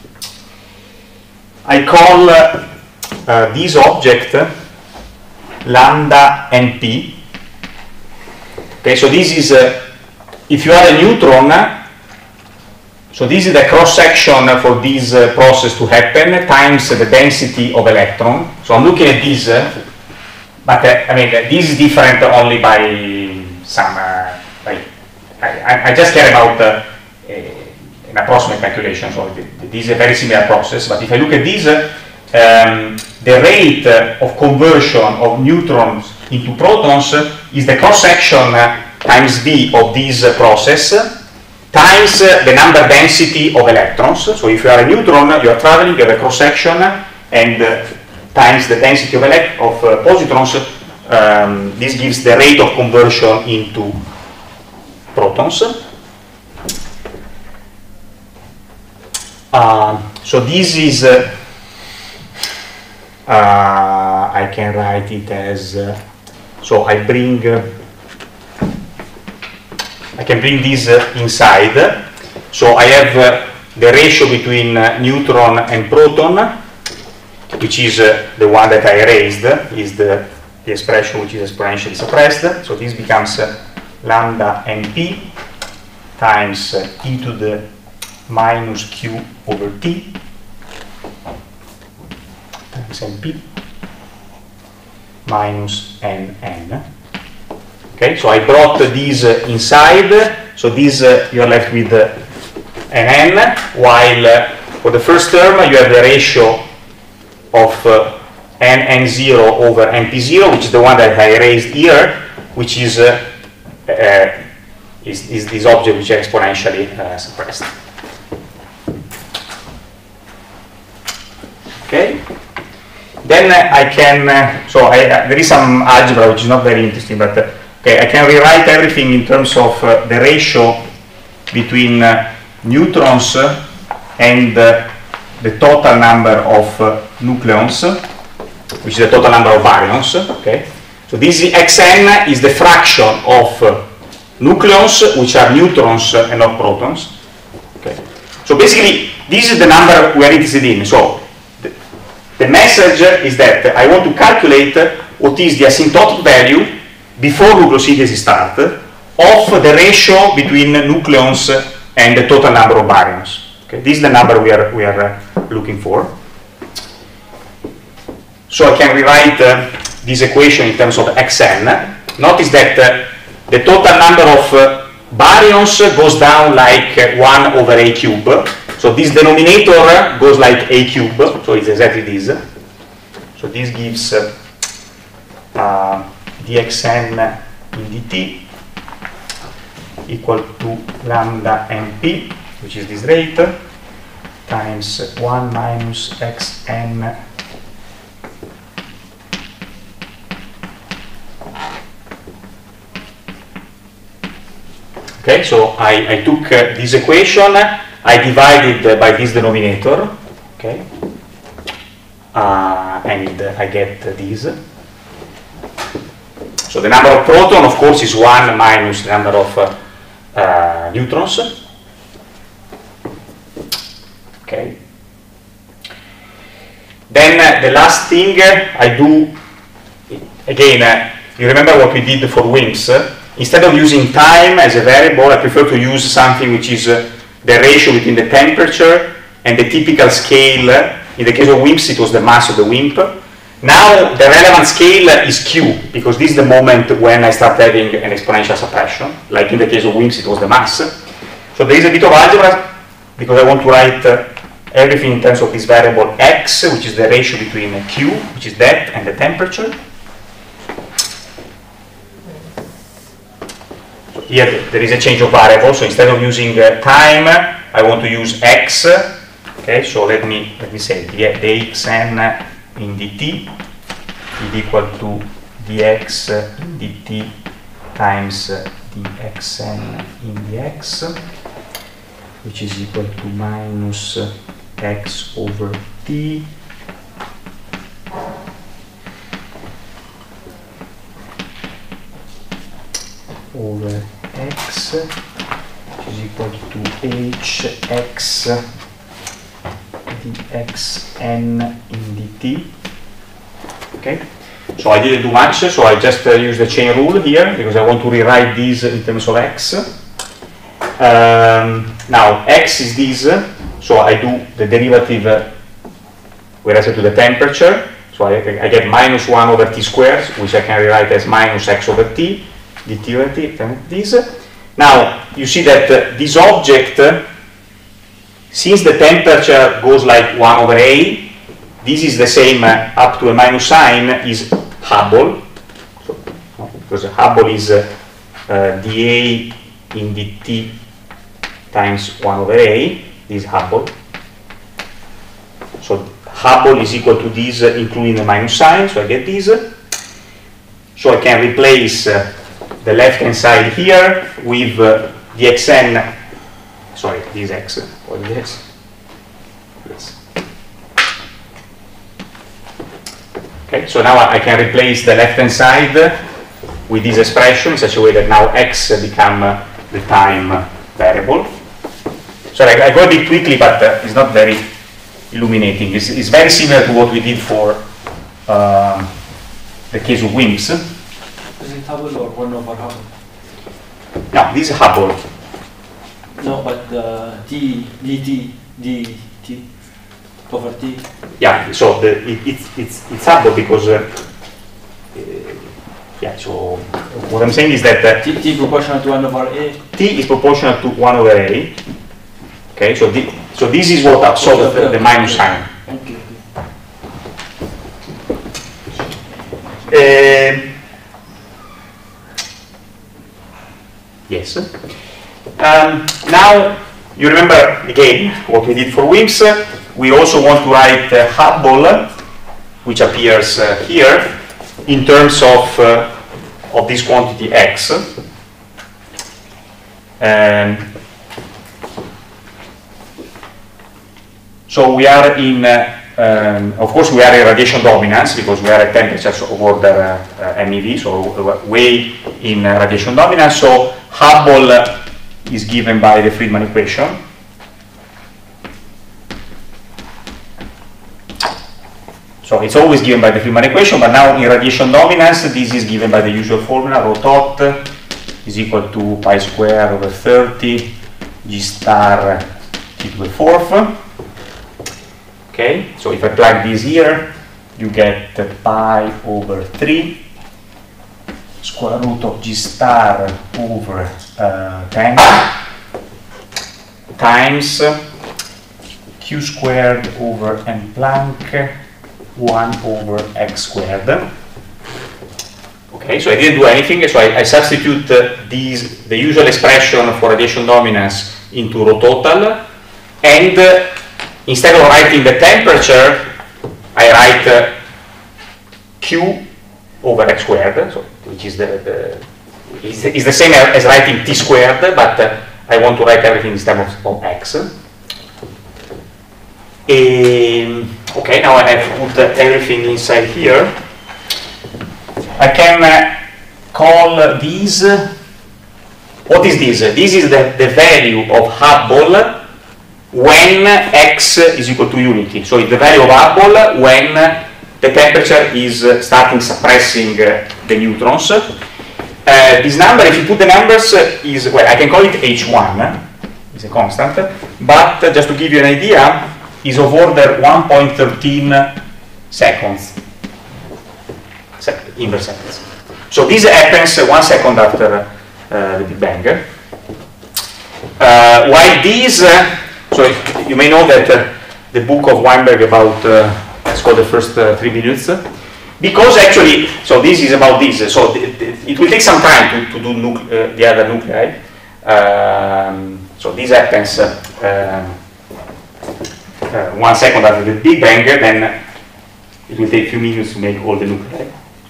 I call uh, uh, this object uh, lambda N P. Okay, so this is uh, if you are a neutron, so this is the cross-section for this uh, process to happen times the density of electron. So I'm looking at this, uh, but uh, I mean, uh, this is different only by some, uh, by, I, I just care about uh, an approximate calculation, so this is a very similar process, but if I look at this, uh, um, the rate uh, of conversion of neutrons into protons is the cross-section uh, times V of this uh, process times uh, the number density of electrons. So if you are a neutron, you are traveling, you have a cross-section, and uh, times the density of, elect of uh, positrons, um, this gives the rate of conversion into protons. Uh, so this is, uh, uh, I can write it as, uh, so I bring, uh, I can bring this uh, inside. So I have uh, the ratio between uh, neutron and proton, which is uh, the one that I erased, is the, the expression which is exponentially suppressed. So this becomes uh, lambda N P times uh, e to the minus q over t times np minus nn. Okay, so I brought this uh, inside, so this uh, you are left with uh, an n, while uh, for the first term you have the ratio of uh, n n zero over np zero, which is the one that I erased here, which is, uh, uh, is, is this object which is exponentially uh, suppressed. Okay, then uh, I can, uh, so I, uh, there is some algebra which is not very interesting, but uh, okay, I can rewrite everything in terms of uh, the ratio between uh, neutrons and uh, the total number of uh, nucleons, which is the total number of baryons. Okay, so this xn is the fraction of uh, nucleons, which are neutrons and not protons. Okay, so basically this is the number we are interested in. So the message is that I want to calculate what is the asymptotic value before nucleosynthesis start of the ratio between nucleons and the total number of baryons. Okay, this is the number we are we are uh, looking for. So I can rewrite uh, this equation in terms of xn. Notice that uh, the total number of uh, baryons goes down like uh, one over a cube. So this denominator goes like a cube, so it's exactly this. So this gives uh, uh, dxn in dt equal to lambda np which is this rate, times one minus xn okay, so I, I took uh, this equation, I divided uh, by this denominator, okay, uh, and uh, I get uh, this. So the number of proton, of course, is one minus the number of uh, uh, neutrons. Okay. Then uh, the last thing uh, I do, again, uh, you remember what we did for WIMPs? Uh, instead of using time as a variable, I prefer to use something which is uh, the ratio between the temperature and the typical scale. Uh, in the case of WIMPs, it was the mass of the WIMP. Now the relevant scale is Q, because this is the moment when I start having an exponential suppression. Like in the case of WIMPs, it was the mass. So there is a bit of algebra, because I want to write uh, everything in terms of this variable x, which is the ratio between uh, Q, which is that, and the temperature. So here there is a change of variable, so instead of using uh, time, I want to use x. Okay, so let me let me say the dxn in dt is equal to dx in dt times dxn in dx, which is equal to minus x over t over x, which is equal to hx dxn in dt. Okay, so I didn't do much, so I just uh, use the chain rule here because I want to rewrite these in terms of x. Um, now x is this, so I do the derivative uh, with respect to the temperature, so I, I get minus one over t squared, which I can rewrite as minus x over t, dt over t, this. Now you see that uh, this object, uh, since the temperature goes like one over a, this is the same uh, up to a minus sign, is Hubble, so, because Hubble is uh, uh, dA in dt times one over a, this is Hubble. So Hubble is equal to this, uh, including the minus sign, so I get this. So I can replace uh, the left hand side here with uh, dxn, sorry, this x, what is this? Yes. Okay, so now I can replace the left hand side with this expression in such a way that now x become uh, the time variable. Sorry, I, I go a bit quickly, but uh, it's not very illuminating. It's, it's very similar to what we did for uh, the case of WIMPs. Is it Hubble or one over Hubble? No, this is Hubble. No, but uh, T, dt, dt over T. Yeah, so the, it, it's, it's, it's Hubble because, uh, uh, yeah, so what I'm saying is that uh, T, T proportional to one over A. T is proportional to one over A. Okay, so, the, so this is what absorbs the, the minus sign. Okay. Uh, yes. Um, now, you remember again what we did for WIMPs. We also want to write uh, Hubble, which appears uh, here, in terms of, uh, of this quantity x. Um, so we are in, uh, um, of course, we are in radiation dominance because we are at temperatures of order uh, uh, MeV, so way in uh, radiation dominance. So Hubble uh, is given by the Friedmann equation. So it's always given by the Friedmann equation, but now in radiation dominance, this is given by the usual formula, rho tot is equal to pi square over thirty g star t to the fourth. Okay, so if I plug this here, you get pi over three square root of g star over uh, ten times q squared over n Planck one over x squared. Okay, so I didn't do anything, so I, I substitute uh, these, the usual expression for radiation dominance into rho total, and uh, instead of writing the temperature, I write uh, Q over x squared, so which is the, the is, is the same as writing t squared, but uh, I want to write everything in terms of, of x. Um, okay, now I have put uh, everything inside here. I can uh, call this. Uh, what is this? Uh, this is the, the value of Hubble when x is equal to unity. So it's the value of Hubble when uh, the temperature is uh, starting suppressing uh, the neutrons. Uh, this number, if you put the numbers, uh, is, well, I can call it H one, uh, it's a constant, but uh, just to give you an idea, is of order one point one three seconds, inverse seconds. So this happens uh, one second after uh, the Big Bang. Uh, while this, uh, so you may know that uh, the book of Weinberg about, uh, it's called the first uh, three minutes, because actually, so this is about this, so th th it will take some time to, to do nucle uh, the other nuclei. Um, so this happens uh, uh, one second after the Big Bang, then it will take a few minutes to make all the nuclei.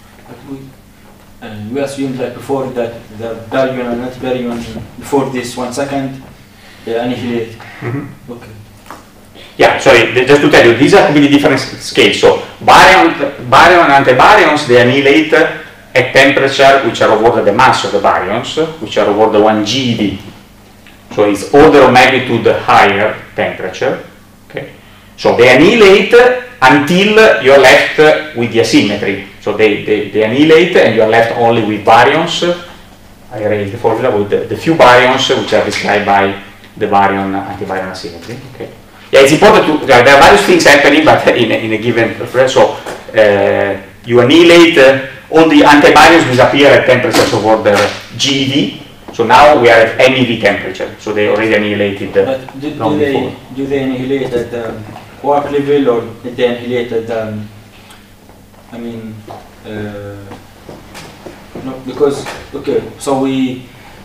And we assumed that before that the baryon and antibaryon before this one second they annihilate. Mm-hmm. Okay. Yeah, sorry, just to tell you, these are completely different scales. So baryon, baryon and antibaryons, they annihilate at temperature which are of order the mass of the baryons, which are of order one G eV. So it's order of magnitude higher temperature. Okay. So they annihilate until you're left with the asymmetry. So they, they, they annihilate and you are left only with baryons. I erased the formula with the, the few baryons which are described by the baryon antibaryon asymmetry. Okay. Yeah, it's important to, there are various things happening, but in a, in a given, so uh, you annihilate, uh, all the antibaryons disappear at temperatures of order G eV. So now we are at M eV temperature, so they already annihilated. Uh, but do, do, they, do they annihilate at the quark level, or did they annihilate at the, um, I mean, uh, no, because, okay, so we,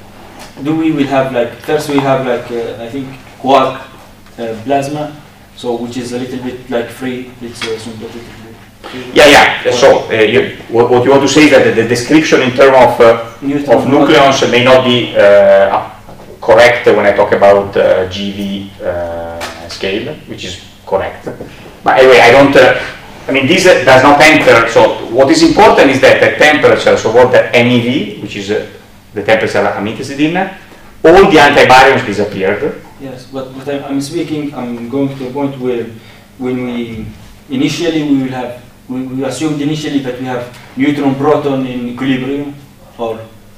do we will have like, first we have like, uh, I think, quark uh, plasma, so which is a little bit like free, it's uh, sympathetically. Yeah, yeah, so uh, you, what, what you want to say is that the, the description in terms of, uh, of nucleons may not be uh, correct when I talk about uh, G eV uh, scale, which is correct. But anyway, I don't, uh, I mean, this uh, does not enter, so what is important is that the temperature, so what the M eV, which is uh, the temperature I'm interested in, all the antibaryons disappeared. Yes, but, but I'm, I'm speaking, I'm going to a point where when we, initially we will have, we, we assumed initially that we have neutron proton in equilibrium, or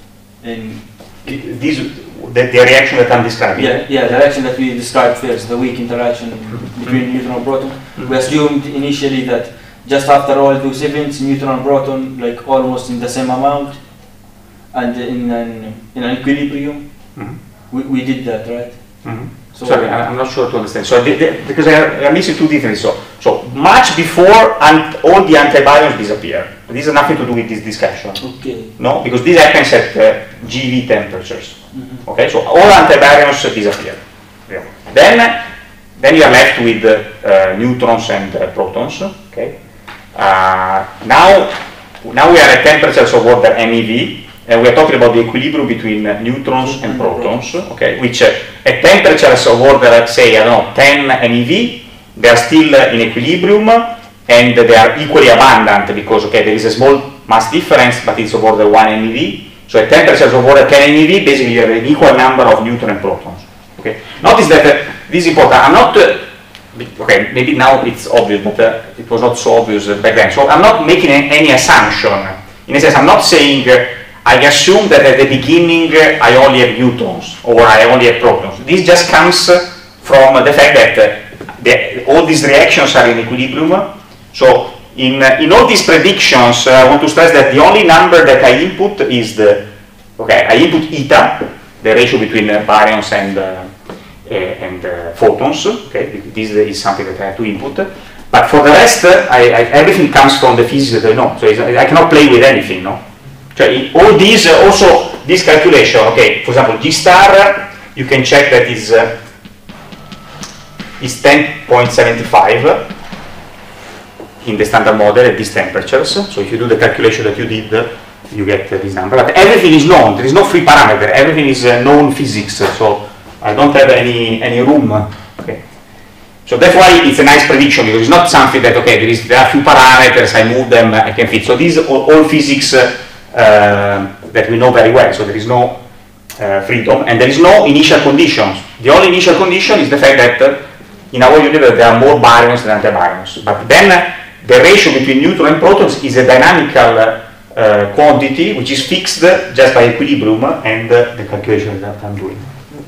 in These, the, the reaction that I'm describing. Yeah, yeah, the reaction that we described first, the weak interaction mm-hmm. between neutron and proton. Mm-hmm. We assumed initially that just after all those events, neutron and proton like almost in the same amount, and in an in an equilibrium. Mm-hmm. we, we did that, right? Mm-hmm. So sorry, I'm not sure to understand. So the, the, because I am missing two different. So so much before and all the antibaryons disappear. This has nothing to do with this discussion. Okay. No, because this happens at uh, G eV temperatures. Mm-hmm. Okay, so all antibaryons disappear. Yeah. Then then you are left with uh, neutrons and uh, protons. Okay. Uh, now now we are at temperatures of order M eV. And we are talking about the equilibrium between uh, neutrons and protons, okay, which uh, at temperatures of order, let's say, I don't know, ten M eV, they are still uh, in equilibrium, and they are equally abundant because, okay, there is a small mass difference, but it's of order one M eV. So at temperatures of order ten M eV, basically you have an equal number of neutrons and protons. Okay. Notice that uh, this is important. I'm not, uh, okay, maybe now it's obvious, but uh, it was not so obvious uh, back then. So I'm not making any assumption. In a sense, I'm not saying. Uh, I assume that at the beginning uh, I only have neutrons or I only have protons. This just comes uh, from uh, the fact that uh, the, all these reactions are in equilibrium. So in, uh, in all these predictions, uh, I want to stress that the only number that I input is the, okay, I input eta, the ratio between uh, baryons and, uh, uh, and uh, photons. Okay, this is something that I have to input. But for the rest, uh, I, I, everything comes from the physics that I know. So it's, I cannot play with anything, no? Cioè, all these, uh, also this calculation, okay, for example, G star you can check that is uh, is ten point seven five in the standard model at these temperatures. So if you do the calculation that you did, you get uh, this number. But everything is known. There is no free parameter. Everything is uh, known physics. So I don't have any any room. Okay. So that's why it's a nice prediction, because it's not something that, okay, there is there are a few parameters, I move them, I can fit. So these are all, all physics uh, uh, that we know very well. So there is no uh, freedom, and there is no initial conditions. The only initial condition is the fact that uh, in our universe there are more baryons than antibaryons. But then uh, the ratio between neutrons and protons is a dynamical uh, uh, quantity which is fixed just by equilibrium and uh, the calculation that I'm doing.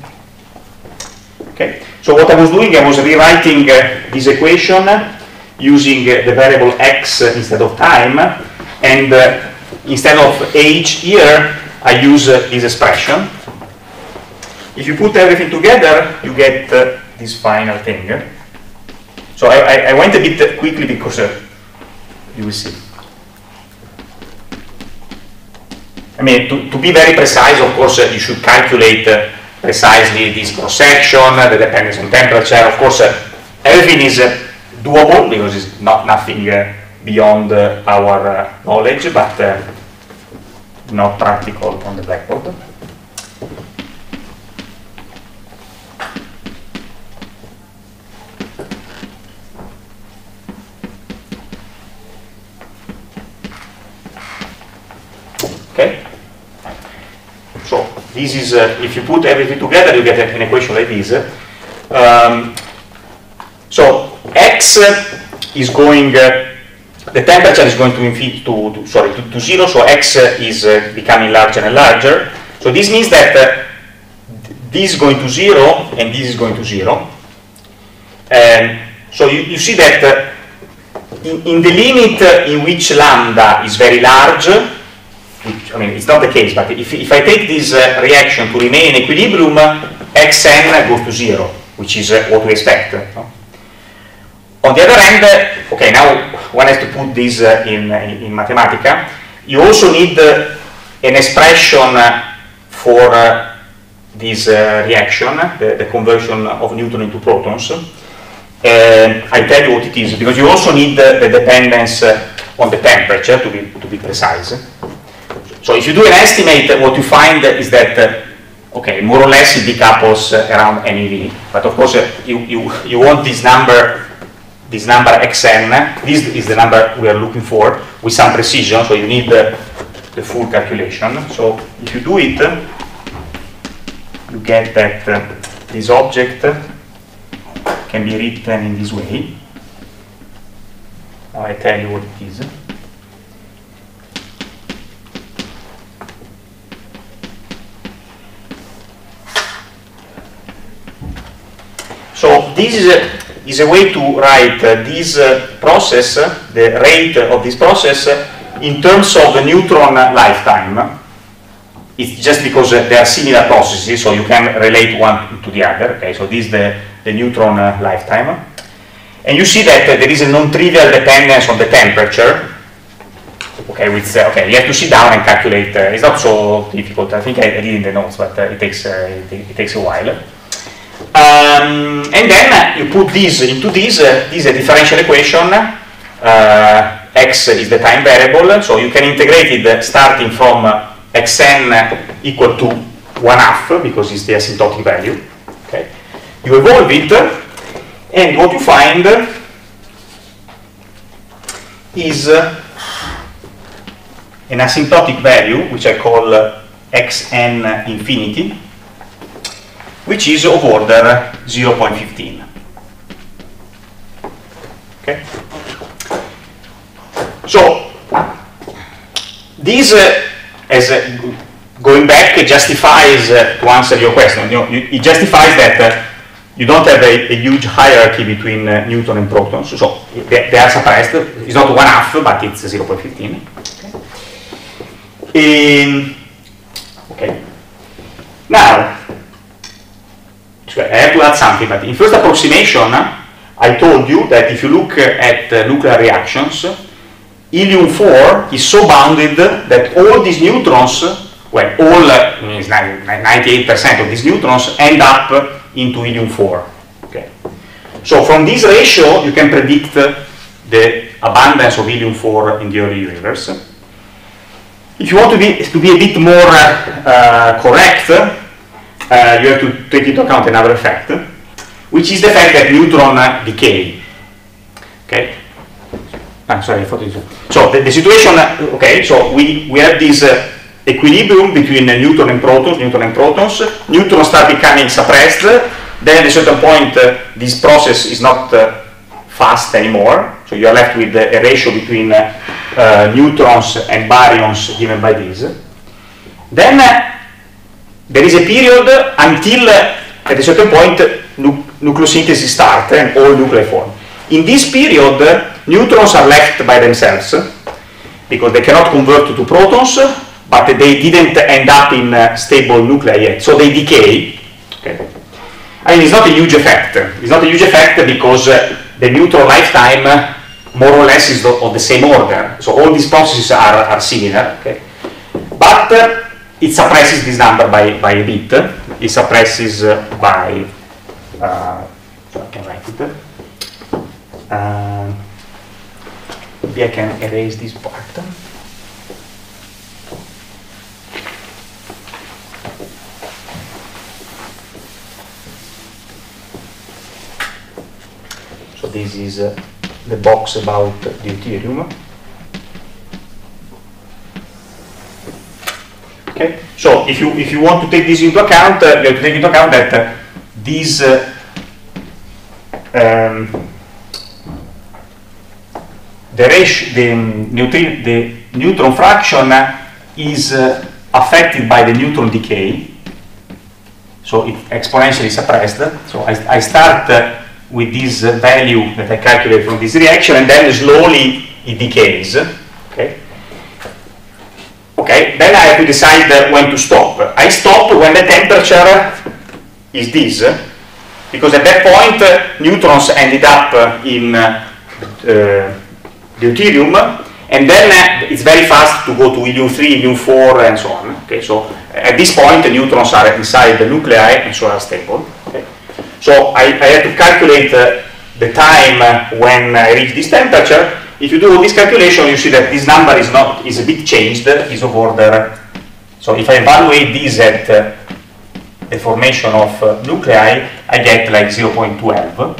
Okay. So what I was doing, I was rewriting uh, this equation using uh, the variable x uh, instead of time, and uh, instead of age here, I use uh, this expression. If you put everything together, you get uh, this final thing. So I, I, I went a bit quickly because uh, you will see. I mean, to, to be very precise, of course, uh, you should calculate uh, precisely this cross-section, uh, the dependence on temperature. Of course, uh, everything is uh, doable because it's not nothing uh, beyond uh, our uh, knowledge, but uh, not practical on the blackboard. Okay. So this is, uh, if you put everything together, you get an equation like this. Um, so x is going, uh, the temperature is going to infinity to, to sorry to, to zero. So x is uh, becoming larger and larger. So this means that uh, this is going to zero and this is going to zero. And so you, you see that uh, in, in the limit in which lambda is very large, which, I mean, it's not the case, but if, if I take this uh, reaction to remain in equilibrium, xn goes to zero, which is uh, what we expect. No? On the other hand, uh, okay, now one has to put this uh, in, in, in Mathematica. You also need uh, an expression uh, for uh, this uh, reaction, the, the conversion of neutron into protons. Uh, I tell you what it is, because you also need uh, the dependence uh, on the temperature, to be, to be precise. So if you do an estimate, what you find is that, uh, okay, more or less it decouples uh, around N E V. But of course, uh, you, you, you want this number, this number xn, this is the number we are looking for, with some precision, so you need uh, the full calculation. So if you do it, you get that uh, this object can be written in this way. Now I tell you what it is. So this is a, is a way to write uh, this uh, process, uh, the rate of this process, uh, in terms of the neutron lifetime. It's just because uh, they are similar processes, so you can relate one to the other. Okay, so this is the, the neutron uh, lifetime. And you see that uh, there is a non-trivial dependence on the temperature. Okay, with, uh, okay, you have to sit down and calculate. Uh, it's not so difficult. I think I, I did in the notes, but uh, it takes uh, it, it takes a while. Um, and then uh, you put this into this. Uh, this is a differential equation. Uh, x is the time variable, so you can integrate it uh, starting from uh, xn equal to one half, because it's the asymptotic value. Okay, you evolve it, and what you find is uh, an asymptotic value, which I call uh, xn infinity, which is of order zero point one five. Okay? So, this, uh, as uh, going back, justifies, uh, to answer your question, you know, it justifies that uh, you don't have a, a huge hierarchy between uh, neutron and protons, so they, they are suppressed. It's not one half, but it's zero point one five. Okay. Um, okay. Now, I have to add something, but in first approximation, I told you that if you look at uh, nuclear reactions, helium four is so bounded that all these neutrons when all, uh, means ninety-eight percent of these neutrons end up into helium four. Okay. So from this ratio, you can predict uh, the abundance of helium four in the early universe. If you want to be, to be a bit more uh, uh, correct, uh, you have to take into account another effect, which is the fact that neutron uh, decay. Okay. Ah, sorry, I thought it was. So the, the situation. Uh, okay. So we we have this uh, equilibrium between uh, neutron and protons. Neutron and protons. Neutrons start becoming suppressed. Then at a certain point, uh, this process is not uh, fast anymore. So you are left with uh, a ratio between uh, uh, neutrons and baryons given by this. Then uh, there is a period until uh, at a certain point nu nucleosynthesis starts and all nuclei form. In this period, uh, neutrons are left by themselves because they cannot convert to protons, but they didn't end up in uh, stable nuclei yet, so they decay. Okay. I mean, it's not a huge effect. It's not a huge effect because uh, the neutron lifetime uh, more or less is the, of the same order. So all these processes are, are similar. Okay. But uh, it suppresses this number by, by a bit. It suppresses uh, by, uh, so I can write it. Uh, maybe I can erase this part. So this is uh, the box about deuterium. Okay. So if you if you want to take this into account, uh, you have to take into account that uh, these uh, um, the ratio, the, neutron, the neutron fraction is uh, affected by the neutron decay, so it exponentially suppressed. So I, I start uh, with this uh, value that I calculate from this reaction, and then slowly it decays. Okay. Okay. Then I have to decide uh, when to stop. I stop when the temperature is this, because at that point uh, neutrons ended up uh, in uh, uh, deuterium, and then uh, it's very fast to go to helium three, helium four, and so on. Okay, so at this point the neutrons are inside the nuclei and so are stable. Okay. So I, I had to calculate uh, the time uh, when I reach this temperature. If you do this calculation, you see that this number is not is a bit changed, is of order. So if I evaluate this at uh, the formation of uh, nuclei, I get like zero point one two.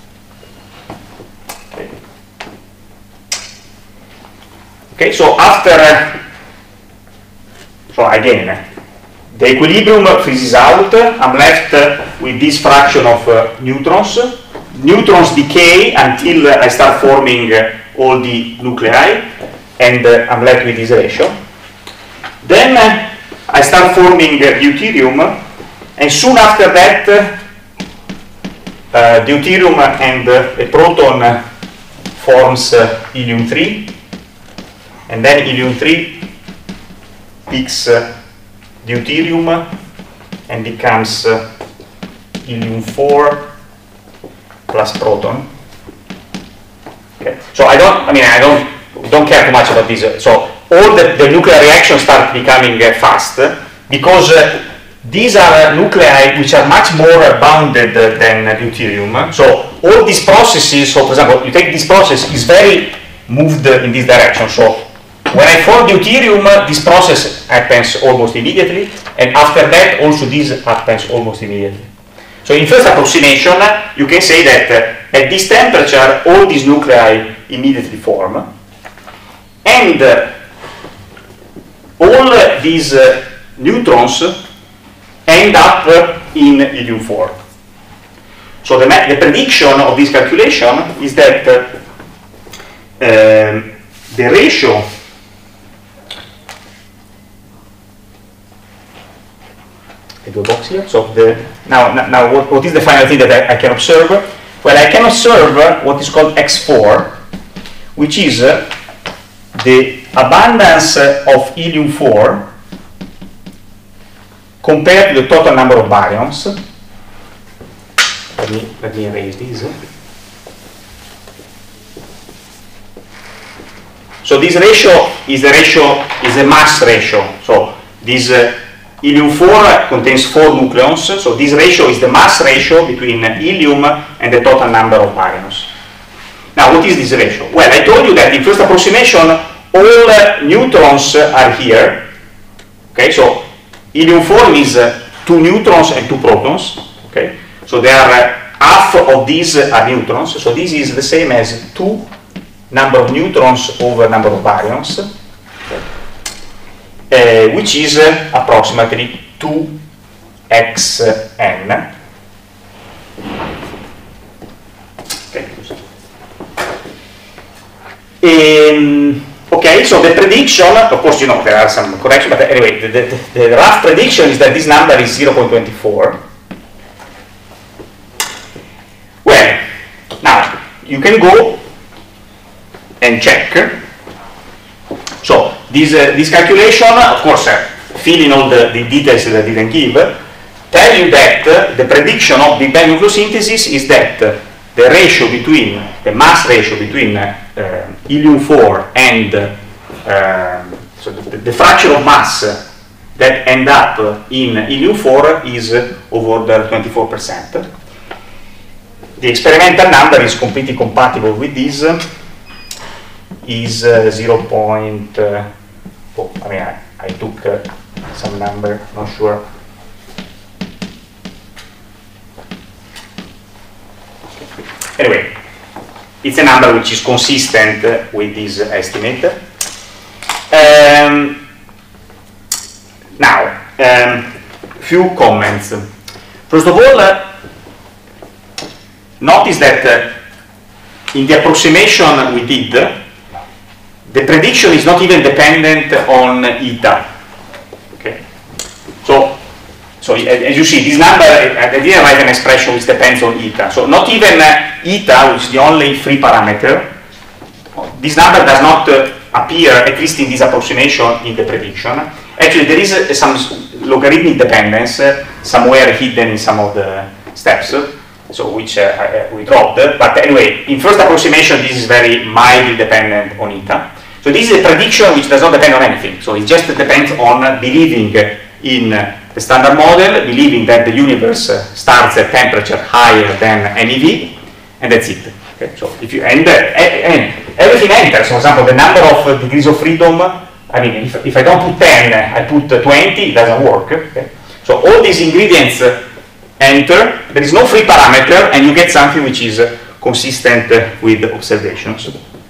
Okay, so after, uh, so again, uh, the equilibrium freezes out. I'm left uh, with this fraction of uh, neutrons. Neutrons decay until uh, I start forming uh, all the nuclei, and uh, I'm left with this ratio. Then uh, I start forming uh, deuterium, and soon after that, uh, uh, deuterium and uh, a proton uh, forms uh, helium three. And then helium three picks uh, deuterium and becomes uh, helium four plus proton. Okay. So I don't, I mean, I don't, don't care too much about this. So all the, the nuclear reactions start becoming uh, fast because uh, these are uh, nuclei which are much more bounded uh, than uh, deuterium. So all these processes, so for example, you take this process, is very moved uh, in this direction. So when I form deuterium, uh, this process happens almost immediately, and after that also this happens almost immediately. So in first approximation, uh, you can say that uh, at this temperature all these nuclei immediately form, and uh, all uh, these uh, neutrons end up uh, in helium four. So the, the prediction of this calculation is that uh, um, the ratio I do a box here. So the now now what, what is the final thing that I, I can observe? Well, I can observe uh, what is called X four, which is uh, the abundance uh, of helium four compared to the total number of baryons. Let me let me erase these. So this ratio is the ratio is a mass ratio. So this uh, helium four contains four nucleons, so this ratio is the mass ratio between helium and the total number of baryons. Now, what is this ratio? Well, I told you that in first approximation, all uh, neutrons are here. Okay, so helium four means uh, two neutrons and two protons. Okay, so there are uh, half of these are neutrons, so this is the same as two number of neutrons over number of baryons, uh, which is uh, approximately two x n. Okay. Um, okay, so the prediction, of course, you know, there are some corrections, but anyway, the, the, the rough prediction is that this number is zero point two four. Well, now, you can go and check. So, this, uh, this calculation, of course, uh, fill in all the, the details that I didn't give, tell you that uh, the prediction of Big Bang nucleosynthesis is that uh, the ratio between, the mass ratio between uh, uh, helium four and uh, so the, the fraction of mass uh, that end up in helium four is uh, of order twenty-four percent. The experimental number is completely compatible with this, uh, is uh, zero. Uh, oh, I mean, I, I took uh, some number, not sure. Anyway, it's a number which is consistent uh, with this uh, estimate. Um, now, um, few comments. First of all, uh, notice that uh, in the approximation we did, the prediction is not even dependent on eta. Okay, so so as you see, this number, I didn't write an expression which depends on eta. So not even uh, eta, which is the only free parameter, this number does not uh, appear, at least in this approximation, in the prediction. Actually, there is uh, some logarithmic dependence uh, somewhere hidden in some of the steps, uh, so which uh, we dropped. But anyway, in first approximation, this is very mildly dependent on eta. So this is a prediction which does not depend on anything. So it just depends on uh, believing in uh, the standard model, believing that the universe uh, starts at temperature higher than N E V, and that's it. Okay? So if you and, uh, and everything enters. For example, the number of uh, degrees of freedom. I mean, if, if I don't put ten, I put uh, twenty. It doesn't work. Okay? So all these ingredients uh, enter. There is no free parameter, and you get something which is uh, consistent uh, with observations.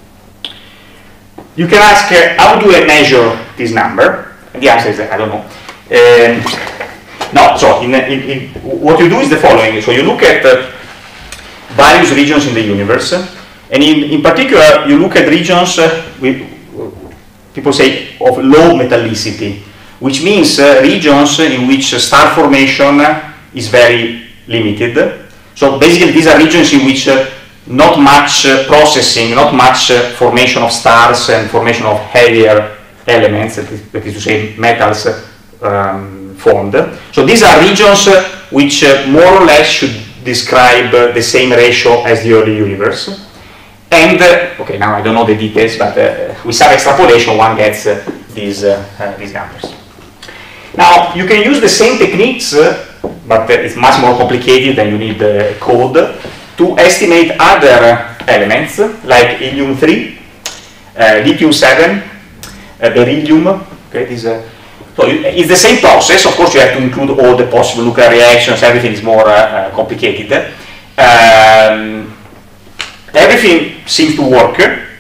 You can ask, uh, how do I measure this number? And the answer is that I don't know. Um, no, so in, in, in, what you do is the following. So you look at uh, various regions in the universe, and in, in particular, you look at regions uh, with, people say, of low metallicity, which means uh, regions in which uh, star formation is very limited. So basically, these are regions in which uh, not much uh, processing, not much uh, formation of stars and formation of heavier elements, that is, that is to say metals, uh, um, formed. So these are regions uh, which uh, more or less should describe uh, the same ratio as the early universe. And, uh, okay, now I don't know the details, but uh, with some extrapolation one gets uh, these, uh, uh, these numbers. Now, you can use the same techniques, uh, but uh, it's much more complicated and you need uh, code, to estimate other elements like helium three, uh, lithium seven, uh, beryllium. Okay, this, uh, so you, it's the same process. Of course, you have to include all the possible nuclear reactions. Everything is more uh, uh, complicated. Um, everything seems to work.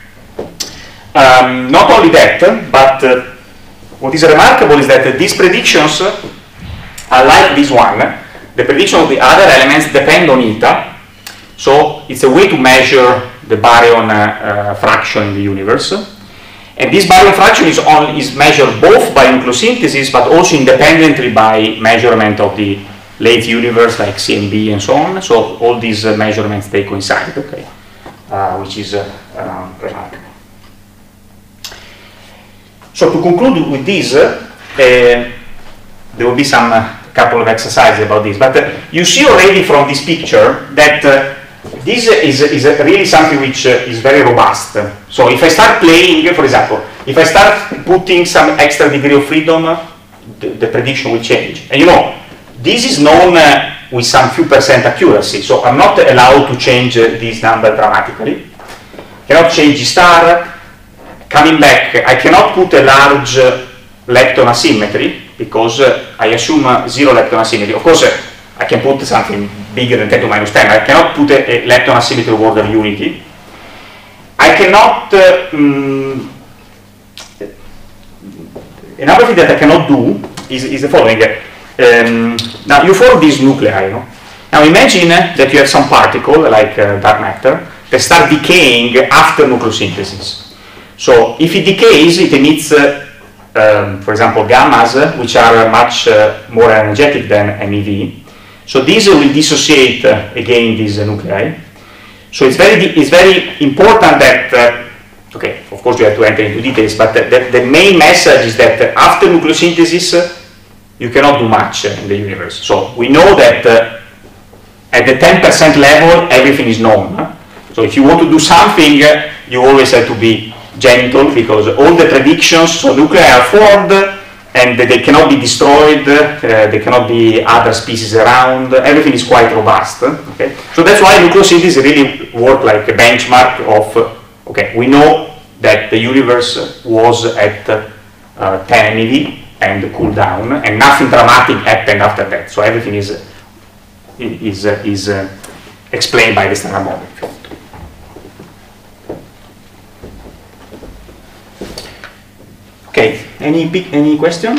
Um, not only that, but uh, what is remarkable is that uh, these predictions are like this one. The prediction of the other elements depend on eta. So it's a way to measure the baryon uh, uh, fraction in the universe. And this baryon fraction is, on, is measured both by nucleosynthesis, but also independently by measurement of the late universe, like C M B and so on. So all these uh, measurements, they coincide, okay, uh, which is uh, um, remarkable. So to conclude with this, uh, there will be some uh, couple of exercises about this, but uh, you see already from this picture that uh, this is, is really something which uh, is very robust. So if I start playing, for example, if I start putting some extra degree of freedom the, the prediction will change. And you know, this is known uh, with some few percent accuracy, so I'm not allowed to change uh, this number dramatically. Cannot change G star. Coming back, I cannot put a large uh, lepton asymmetry because uh, I assume uh, zero lepton asymmetry. Of course, uh, I can put something bigger than ten to minus ten. I cannot put a, a lepton asymmetry of order unity. I cannot. Uh, um, another thing that I cannot do is, is the following. Um, now you form these nuclei. No? Now imagine uh, that you have some particle like uh, dark matter that start decaying after nucleosynthesis. So if it decays, it emits, uh, um, for example, gammas, uh, which are uh, much uh, more energetic than M E V. So these uh, will dissociate uh, again these uh, nuclei. So it's very, it's very important that, uh, okay, of course you have to enter into details, but the, the, the main message is that uh, after nucleosynthesis, uh, you cannot do much uh, in the universe. So we know that uh, at the ten percent level, everything is known. Huh? So if you want to do something, uh, you always have to be gentle, because all the predictions, so nuclei are formed and they cannot be destroyed, uh, there cannot be other species around, everything is quite robust. Okay? So that's why nucleosynthesis really works like a benchmark of, uh, okay, we know that the universe was at uh, ten M E V and cooled down, and nothing dramatic happened after that. So everything is, uh, is, uh, is uh, explained by the standard model. Okay, any big, any question?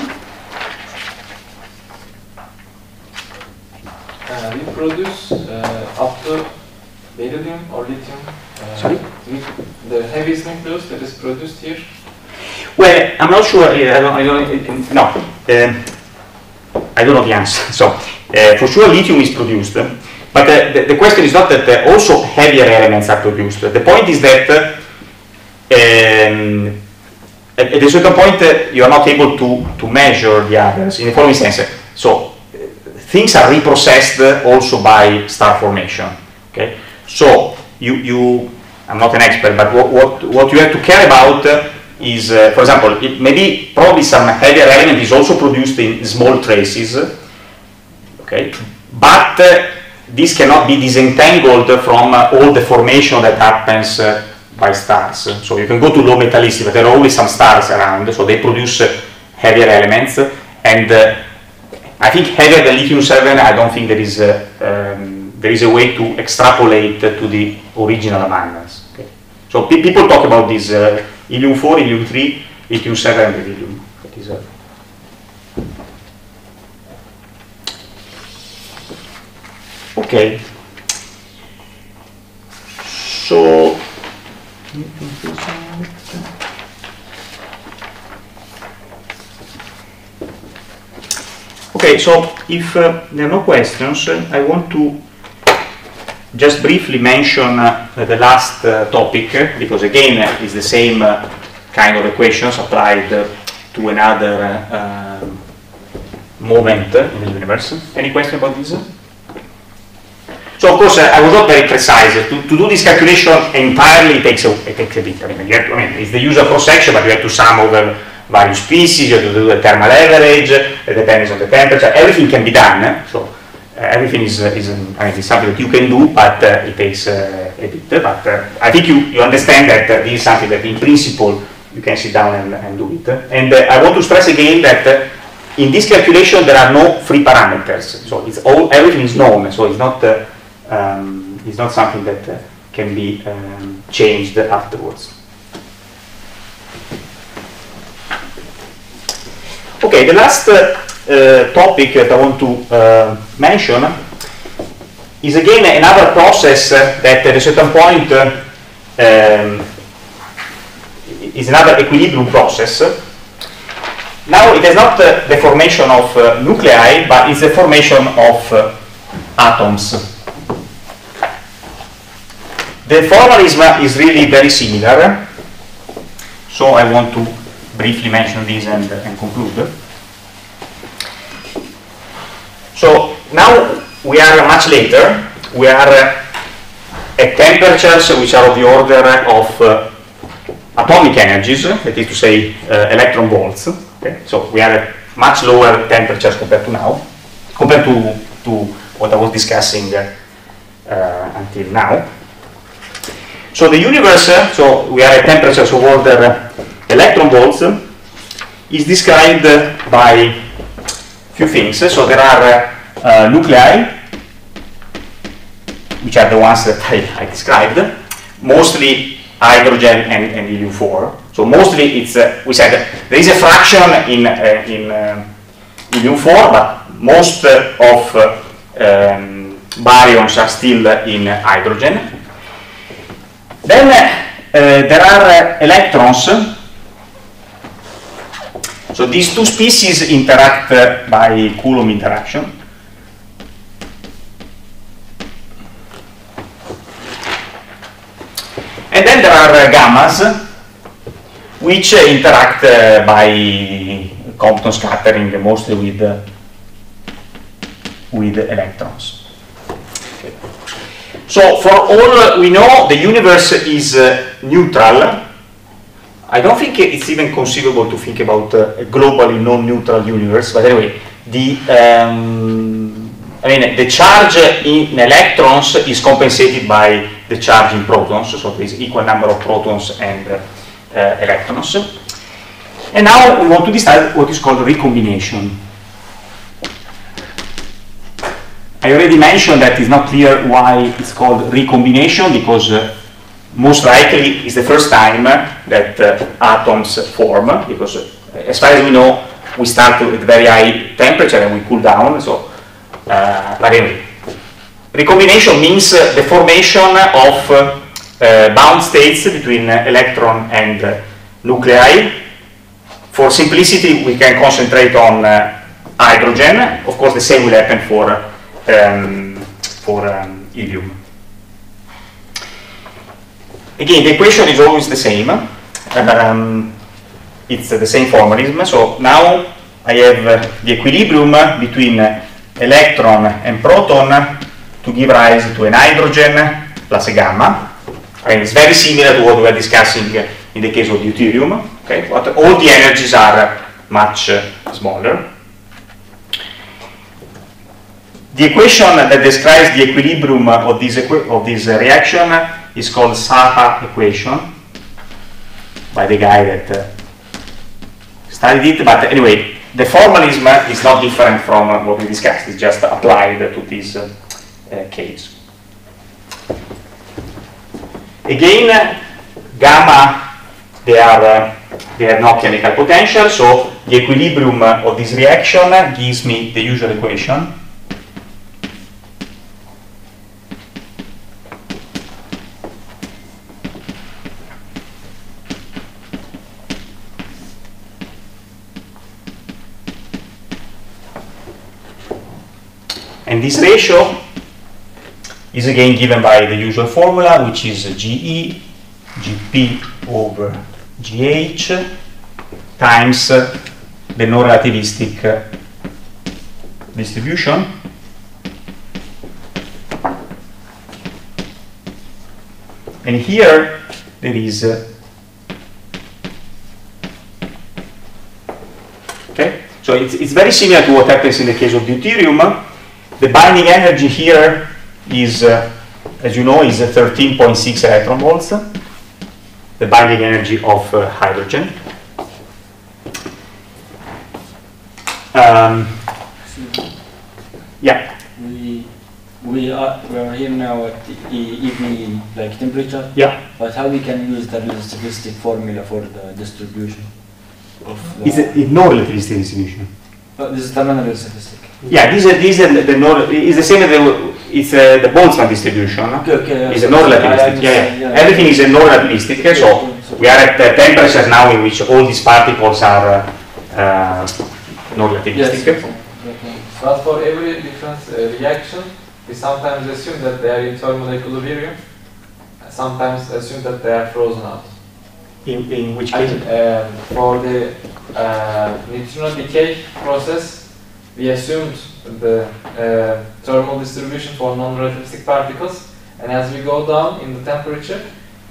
Uh, you produce uh, up to beryllium or lithium? Uh, Sorry? The heaviest nucleus that is produced here? Well, I'm not sure. I don't. I don't no, um, I don't know the answer. So, uh, for sure, lithium is produced, but uh, the, the question is not that uh, also heavier elements are produced. The point is that uh, um, at, at a certain point uh, you are not able to to measure the others in the following sense. So, uh, things are reprocessed also by star formation. Okay, so you you. I'm not an expert, but what what, what you have to care about. Uh, is, uh, for example, it maybe probably some heavier element is also produced in small traces, okay, but uh, this cannot be disentangled from uh, all the formation that happens uh, by stars. So you can go to low metallicity, but there are always some stars around, so they produce uh, heavier elements, and uh, I think heavier than lithium seven, I don't think there is a, um, there is a way to extrapolate uh, to the original abundance. Okay. So pe people talk about this uh, helium four, helium three, lithium seven, and beryllium. That is, uh, okay. So, okay. So, if uh, there are no questions, uh, I want to just briefly mention uh, the last uh, topic, uh, because again uh, it's the same uh, kind of equations applied uh, to another uh, uh, moment uh, in the universe. Any question about this? So of course uh, I was not very precise. To, to do this calculation entirely takes a, it takes a bit. I mean, you have to, I mean, it's the usual cross-section, but you have to sum over various species, you have to do the thermal average, it depends on the temperature, everything can be done. Eh? So, Uh, everything is, uh, is um, I mean, it's something that you can do, but uh, it takes uh, a bit. But uh, I think you, you understand that uh, this is something that in principle you can sit down and, and do it. And uh, I want to stress again that uh, in this calculation there are no free parameters. So it's all, everything is known. So it's not, uh, um, it's not something that uh, can be um, changed afterwards. Okay, the last uh, uh, topic that I want to uh, mention is again another process uh, that at a certain point uh, um, is another equilibrium process. Now it is not uh, the formation of uh, nuclei, but it's the formation of uh, atoms. The formalism is really very similar, so I want to briefly mention this and, uh, and conclude. So now we are much later, we are uh, at temperatures which are of the order of uh, atomic energies, that is to say uh, electron volts. Okay? So we are at much lower temperatures compared to now, compared to, to what I was discussing uh, uh, until now. So the universe, uh, so we are at temperatures of order uh, electron volts, uh, is described uh, by few things. So there are uh, uh, nuclei, which are the ones that I, I described, mostly hydrogen and, and helium four. So mostly it's, uh, we said there is a fraction in, uh, in uh, helium four, but most uh, of uh, um, baryons are still uh, in uh, hydrogen. Then uh, there are uh, electrons. So these two species interact uh, by Coulomb interaction. And then there are uh, gammas, which uh, interact uh, by Compton scattering, uh, mostly with, uh, with electrons. Okay. So for all we know, the universe is uh, neutral. I don't think it's even conceivable to think about uh, a globally non-neutral universe, but anyway, the um, I mean the charge in electrons is compensated by the charge in protons, so there is equal number of protons and uh, uh, electrons. And now we want to decide what is called recombination. I already mentioned that it's not clear why it's called recombination, because uh, most likely it's the first time that uh, atoms form, because uh, as far as we know, we start at very high temperature and we cool down. So, uh, but anyway, recombination means uh, the formation of uh, uh, bound states between uh, electron and uh, nuclei. For simplicity, we can concentrate on uh, hydrogen. Of course, the same will happen for um, for um, helium. Again, the equation is always the same. Um, it's uh, the same formalism. So now I have uh, the equilibrium between uh, electron and proton to give rise to an hydrogen plus a gamma. I mean, it's very similar to what we were discussing in the case of deuterium. Okay, but all the energies are much uh, smaller. The equation that describes the equilibrium of this, equi of this uh, reaction is called Saha equation, by the guy that uh, studied it. But anyway, the formalism is not different from uh, what we discussed. It's just applied to this uh, uh, case. Again, gamma, they are uh, they have no chemical potential. So the equilibrium of this reaction gives me the usual equation. And this ratio is again given by the usual formula, which is G E, G P over G H times the non-relativistic distribution. And here there is, uh, okay, so it's, it's very similar to what happens in the case of deuterium. The binding energy here is, uh, as you know, is thirteen point six electron volts, the binding energy of uh, hydrogen. Um, yeah. We we are we are here now at the E V like temperature. Yeah. But how we can use the relativistic formula for the distribution of the It's a, a no relativistic distribution. Oh, this is the non-relativistic. Yeah, this is this is the, the no, is the same as the it's uh, the Boltzmann distribution. Okay, okay. It's a non-relativistic. Yeah, yeah, yeah. Everything is a non-relativistic. Okay, so we are at uh, temperatures now in which all these particles are uh, uh, non-relativistic. Yes. But for every different uh, reaction, we sometimes assume that they are in thermal equilibrium. Sometimes assume that they are frozen out. In, in which I case? mean, um, for the uh, neutrino decay process, we assumed the uh, thermal distribution for non-relativistic particles, and as we go down in the temperature,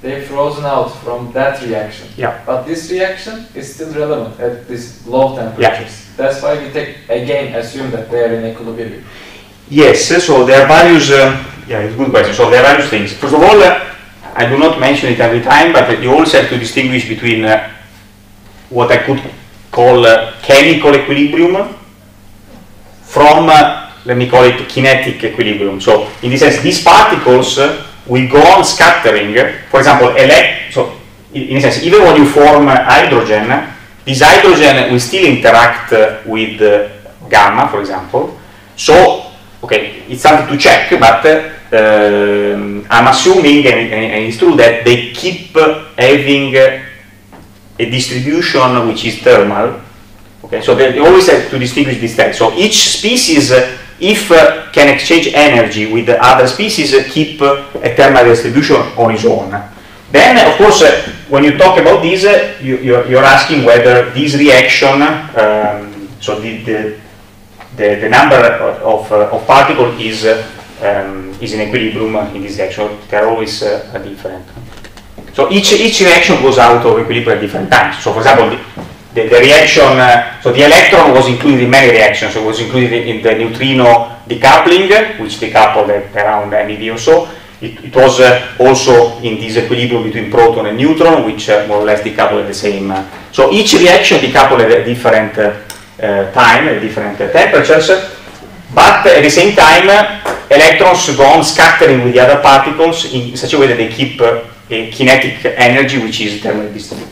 they've frozen out from that reaction. Yeah. But this reaction is still relevant at this low temperatures. Yeah. That's why we take again assume that they are in equilibrium. Yes, so there are various, uh, yeah, it's a good question. So there are various things. First of all, uh, I do not mention it every time, but you also have to distinguish between uh, what I could call uh, chemical equilibrium from, uh, let me call it kinetic equilibrium. So in this sense, these particles uh, will go on scattering. For example, elect so in a sense, even when you form uh, hydrogen, this hydrogen will still interact uh, with uh, gamma, for example. So, okay, it's something to check, but uh, um, I'm assuming, and, and it's true, that they keep uh, having uh, a distribution which is thermal. Okay, so they always have to distinguish this thing. So each species, uh, if uh, can exchange energy with the other species, uh, keep uh, a thermal distribution on its own. Then, of course, uh, when you talk about this, uh, you, you're, you're asking whether this reaction, um, so the, the, the, the number of, uh, of particles is, uh, um, is in equilibrium in this reaction. They are always uh, different. So each, each reaction goes out of equilibrium at different times. So, for example, the, the, the reaction, uh, so the electron was included in many reactions. So it was included in the neutrino decoupling, which decoupled at around M eV or so. It, it was uh, also in this equilibrium between proton and neutron, which uh, more or less decoupled at the same. Uh, so each reaction decoupled at a different uh, uh, time, at different uh, temperatures, but at the same time, uh, electrons go on scattering with the other particles in such a way that they keep uh, a kinetic energy which is thermally distributed.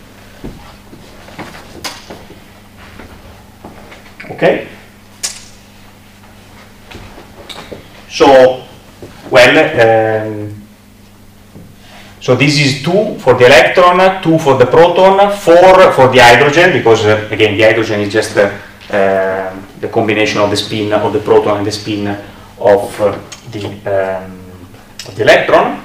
Okay? So, well, um, so this is two for the electron, two for the proton, four for the hydrogen, because uh, again the hydrogen is just uh, uh, the combination of the spin of the proton and the spin of uh, the, um, of the electron.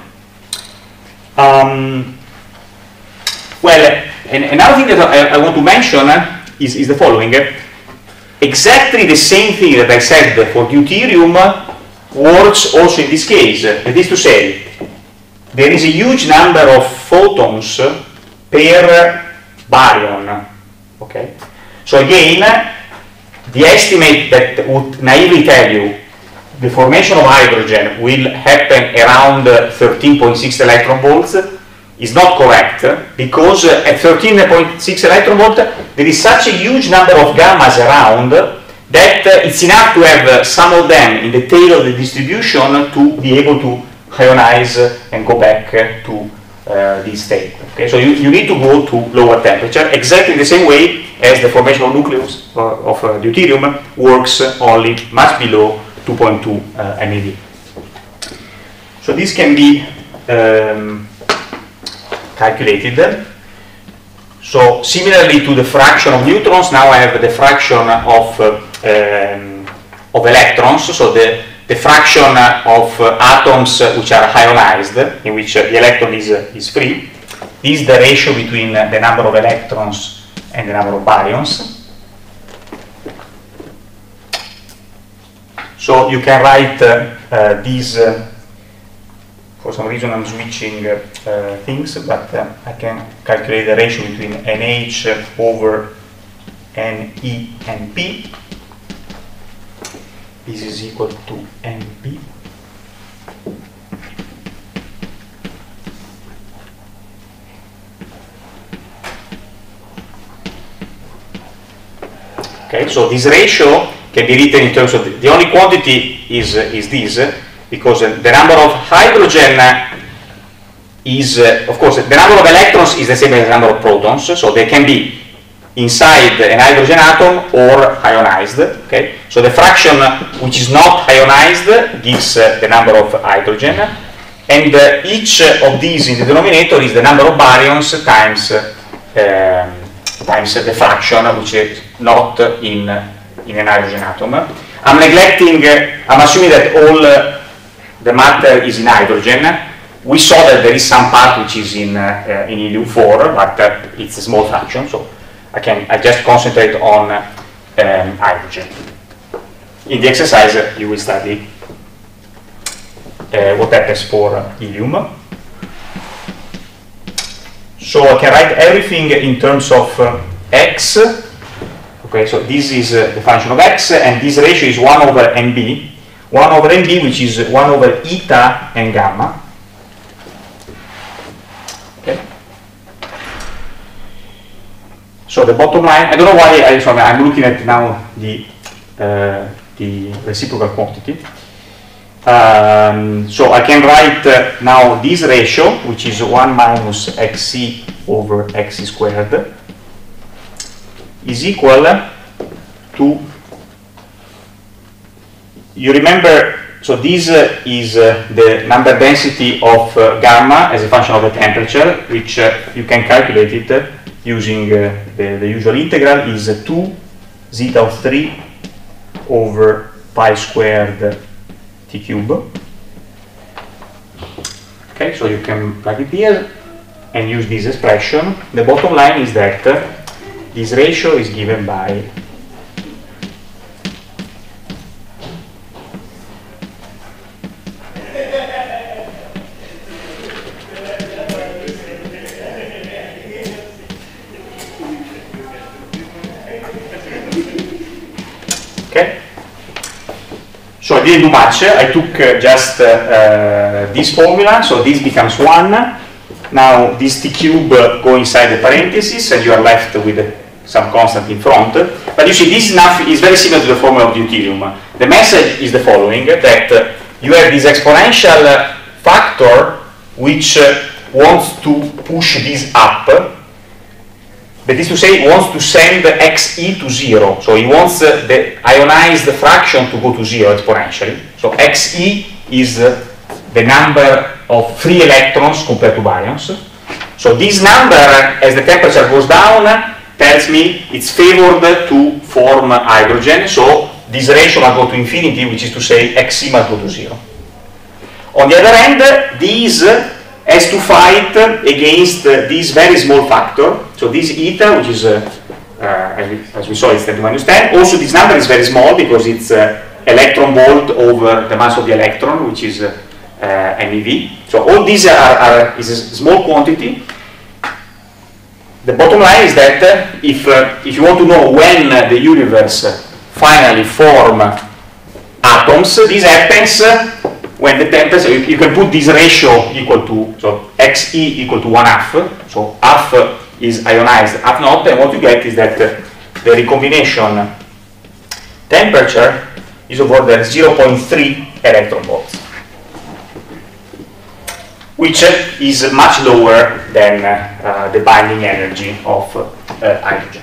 Um, well, and another thing that I, I want to mention uh, is, is the following. Exactly the same thing that I said for deuterium works also in this case. That is to say, there is a huge number of photons per baryon. Okay. So again, the estimate that would naively tell you the formation of hydrogen will happen around thirteen point six electron volts is not correct, because at thirteen point six electron volt there is such a huge number of gammas around that it's enough to have some of them in the tail of the distribution to be able to ionize and go back to uh, this state. Okay, so you, you need to go to lower temperature, exactly the same way as the formation of nucleus uh, of uh, deuterium works only much below two point two uh, M eV. So this can be um, calculated. So similarly to the fraction of neutrons, now I have the fraction of uh, um, of electrons. So the the fraction of uh, atoms uh, which are ionized, in which uh, the electron is uh, is free. This is the ratio between uh, the number of electrons and the number of baryons. So you can write uh, uh, these, uh, for some reason I'm switching uh, uh, things, but uh, I can calculate the ratio between N H over N E and P. This is equal to N P. Okay, so this ratio can be written in terms of the, the only quantity is uh, is this uh, because uh, the number of hydrogen uh, is uh, of course the number of electrons is the same as the number of protons, so they can be inside an hydrogen atom or ionized. Okay, so the fraction which is not ionized gives uh, the number of hydrogen, and uh, each of these in the denominator is the number of baryons times uh, um, times the fraction which is not in in an hydrogen atom. I'm neglecting, uh, I'm assuming that all uh, the matter is in hydrogen. We saw that there is some part which is in uh, uh, in helium four, but uh, it's a small fraction, so I can I just concentrate on uh, um, hydrogen. In the exercise, uh, you will study uh, what happens for helium. So I can write everything in terms of uh, x. Okay, so this is uh, the function of x, and this ratio is one over nb. one over nb, which is one over eta and gamma. Okay. So the bottom line, I don't know why I, sorry, I'm looking at now the, uh, the reciprocal quantity. Um, so I can write uh, now this ratio, which is one minus xc over x squared, is equal to, you remember, so this uh, is uh, the number density of uh, gamma as a function of the temperature, which uh, you can calculate it uh, using uh, the, the usual integral, is uh, two zeta of three over pi squared t cube. Okay, so you can plug it here and use this expression. The bottom line is that uh, this ratio is given by okay. So I didn't do much. I took uh, just uh, uh, this formula, so this becomes one. Now this t cube uh, go inside the parentheses, and you are left with uh, some constant in front. But you see, this enough is very similar to the formula of deuterium. The message is the following: that uh, you have this exponential uh, factor which uh, wants to push this up. That is to say, it wants to send xe to zero. So it wants uh, the ionized fraction to go to zero exponentially. So xe is uh, the number of free electrons compared to baryons. So this number, as the temperature goes down, tells me it's favored to form hydrogen. So this ratio must go to infinity, which is to say xe must go to zero. On the other hand, these has to fight against uh, this very small factor. So this eta, which is, uh, uh, as, we, as we saw, it's ten to minus ten. Also, this number is very small because it's uh, electron volt over the mass of the electron, which is uh, uh, MeV. So all these are, are is a small quantity. The bottom line is that uh, if uh, if you want to know when uh, the universe uh, finally form atoms, this happens uh, when the temperature, you, you can put this ratio equal to, so xe equal to one half, so half is ionized, half not, and what you get is that uh, the recombination temperature is of order zero point three electron volts, which uh, is much lower than uh, uh, the binding energy of uh, hydrogen.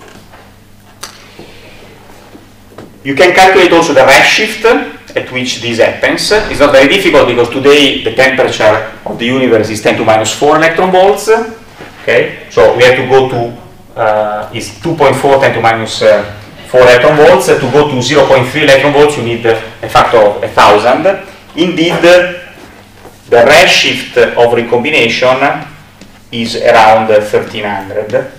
You can calculate also the redshift at which this happens. It's not very difficult because today the temperature of the universe is ten to minus four electron volts. Okay, so we have to go to uh, is two point four ten to minus uh, four electron volts. To go to zero point three electron volts, you need a factor of a thousand. Indeed, the redshift of recombination is around thirteen hundred.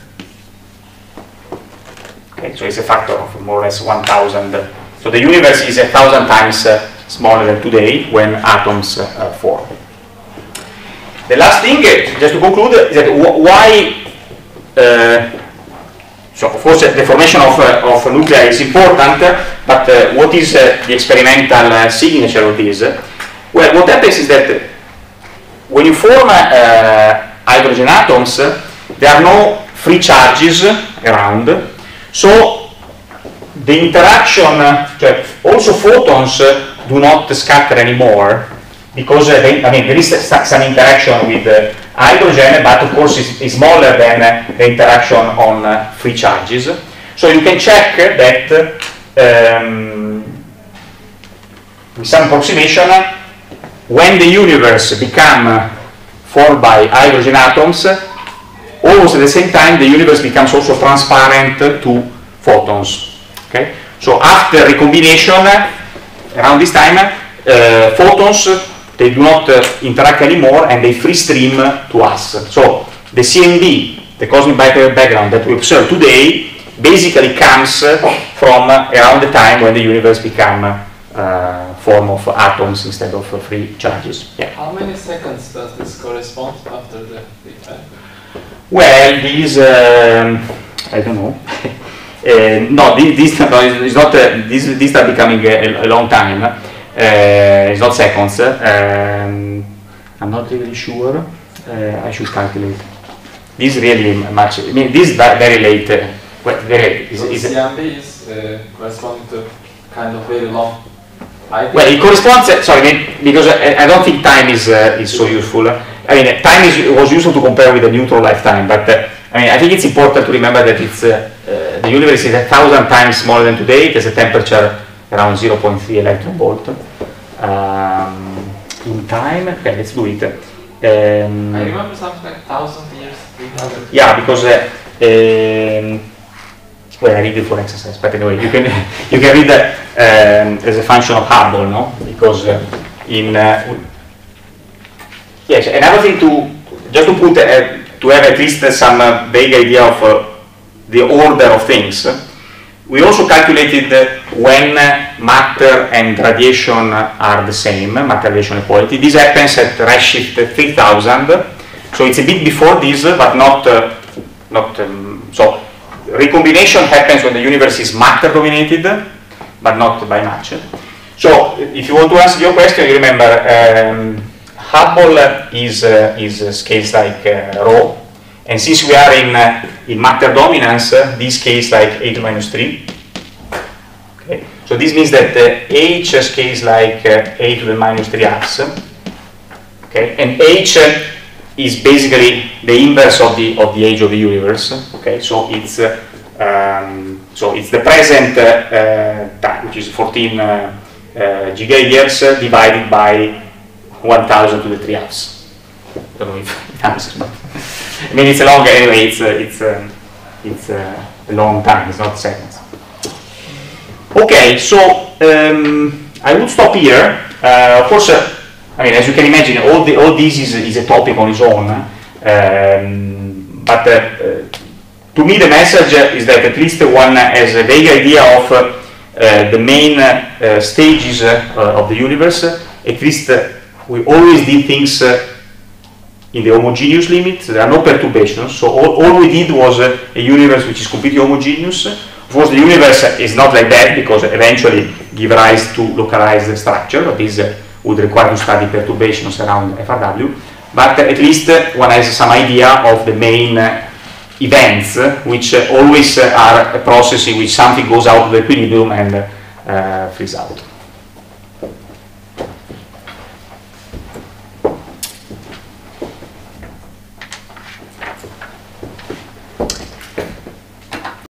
Okay, so it's a factor of more or less one thousand. So the universe is a thousand times uh, smaller than today when atoms uh, form. The last thing, uh, just to conclude, is that why, uh, so of course uh, the formation of, uh, of nuclei is important, but uh, what is uh, the experimental uh, signature of this? Well, what happens is that when you form uh, hydrogen atoms, there are no free charges around, so the interaction, uh, also photons uh, do not scatter anymore because uh, they, I mean there is some interaction with uh, hydrogen, but of course it's, it's smaller than uh, the interaction on uh, free charges. So you can check that um, with some approximation, when the universe becomes uh, formed by hydrogen atoms, almost at the same time the universe becomes also transparent to photons. Okay? So after recombination, around this time, uh, photons, they do not uh, interact anymore and they free stream to us. So the C M B, the cosmic background that we observe today, basically comes from around the time when the universe becomes uh, form of atoms instead of free charges. Yeah. How many seconds does this correspond after the Big Bang? Well, these, um, I don't know. uh, no, this, this no, is not, uh, this, this start becoming a, a long time. Uh, it's not seconds. Um, I'm not really sure. Uh, I should calculate. This really much, I mean, this is very late. Uh, well, very, is, So is, C M B is uh, corresponding to kind of very long. I think well, it corresponds, uh, sorry, because I, I don't think time is, uh, is so useful. I mean, time is, was useful to compare with the neutron lifetime, but uh, I mean, I think it's important to remember that it's, uh, uh, the universe is a thousand times smaller than today. It has a temperature around zero point three electron volt. Um, in time, okay, let's do it. Um, I remember something like thousand years, three hundred. Yeah, because uh, um, well, I read it for exercise, but anyway, you can you can read that um, as a function of Hubble, no? Because uh, in uh, yes, another thing to just to put uh, to have at least uh, some uh, vague idea of uh, the order of things. We also calculated uh, when uh, matter and radiation are the same, matter radiation equality. This happens at redshift three thousand, so it's a bit before this, but not uh, not um, so. Recombination happens when the universe is matter dominated, but not by much. So, if you want to answer your question, you remember um, Hubble is uh, is uh, scales like uh, rho, and since we are in uh, in matter dominance, uh, this scales like eight minus three. Okay, so this means that uh, H scales like uh, eight to the minus three halves. Okay, and H uh, is basically the inverse of the of the age of the universe. Okay, so it's uh, um, so it's the present uh, uh, time, which is fourteen uh, uh, gigayears uh, divided by one thousand to the three halves. I don't know if it answers, but I mean it's a long. Anyway, it's uh, it's uh, it's uh, a long time. It's not seconds. Okay, so um, I would stop here. Uh, of course. Uh, I mean, as you can imagine, all the all this is, is a topic on its own. Um, but uh, uh, to me, the message is that at least one has a vague idea of uh, uh, the main uh, stages uh, of the universe. At least uh, we always did things uh, in the homogeneous limit. There are no perturbations. So all, all we did was uh, a universe which is completely homogeneous. Of course, the universe is not like that because eventually give rise to localized structure. But this uh, would require to study perturbations around F R W, but at least uh, one has some idea of the main uh, events, uh, which uh, always uh, are a process in which something goes out of the equilibrium and uh, frees out.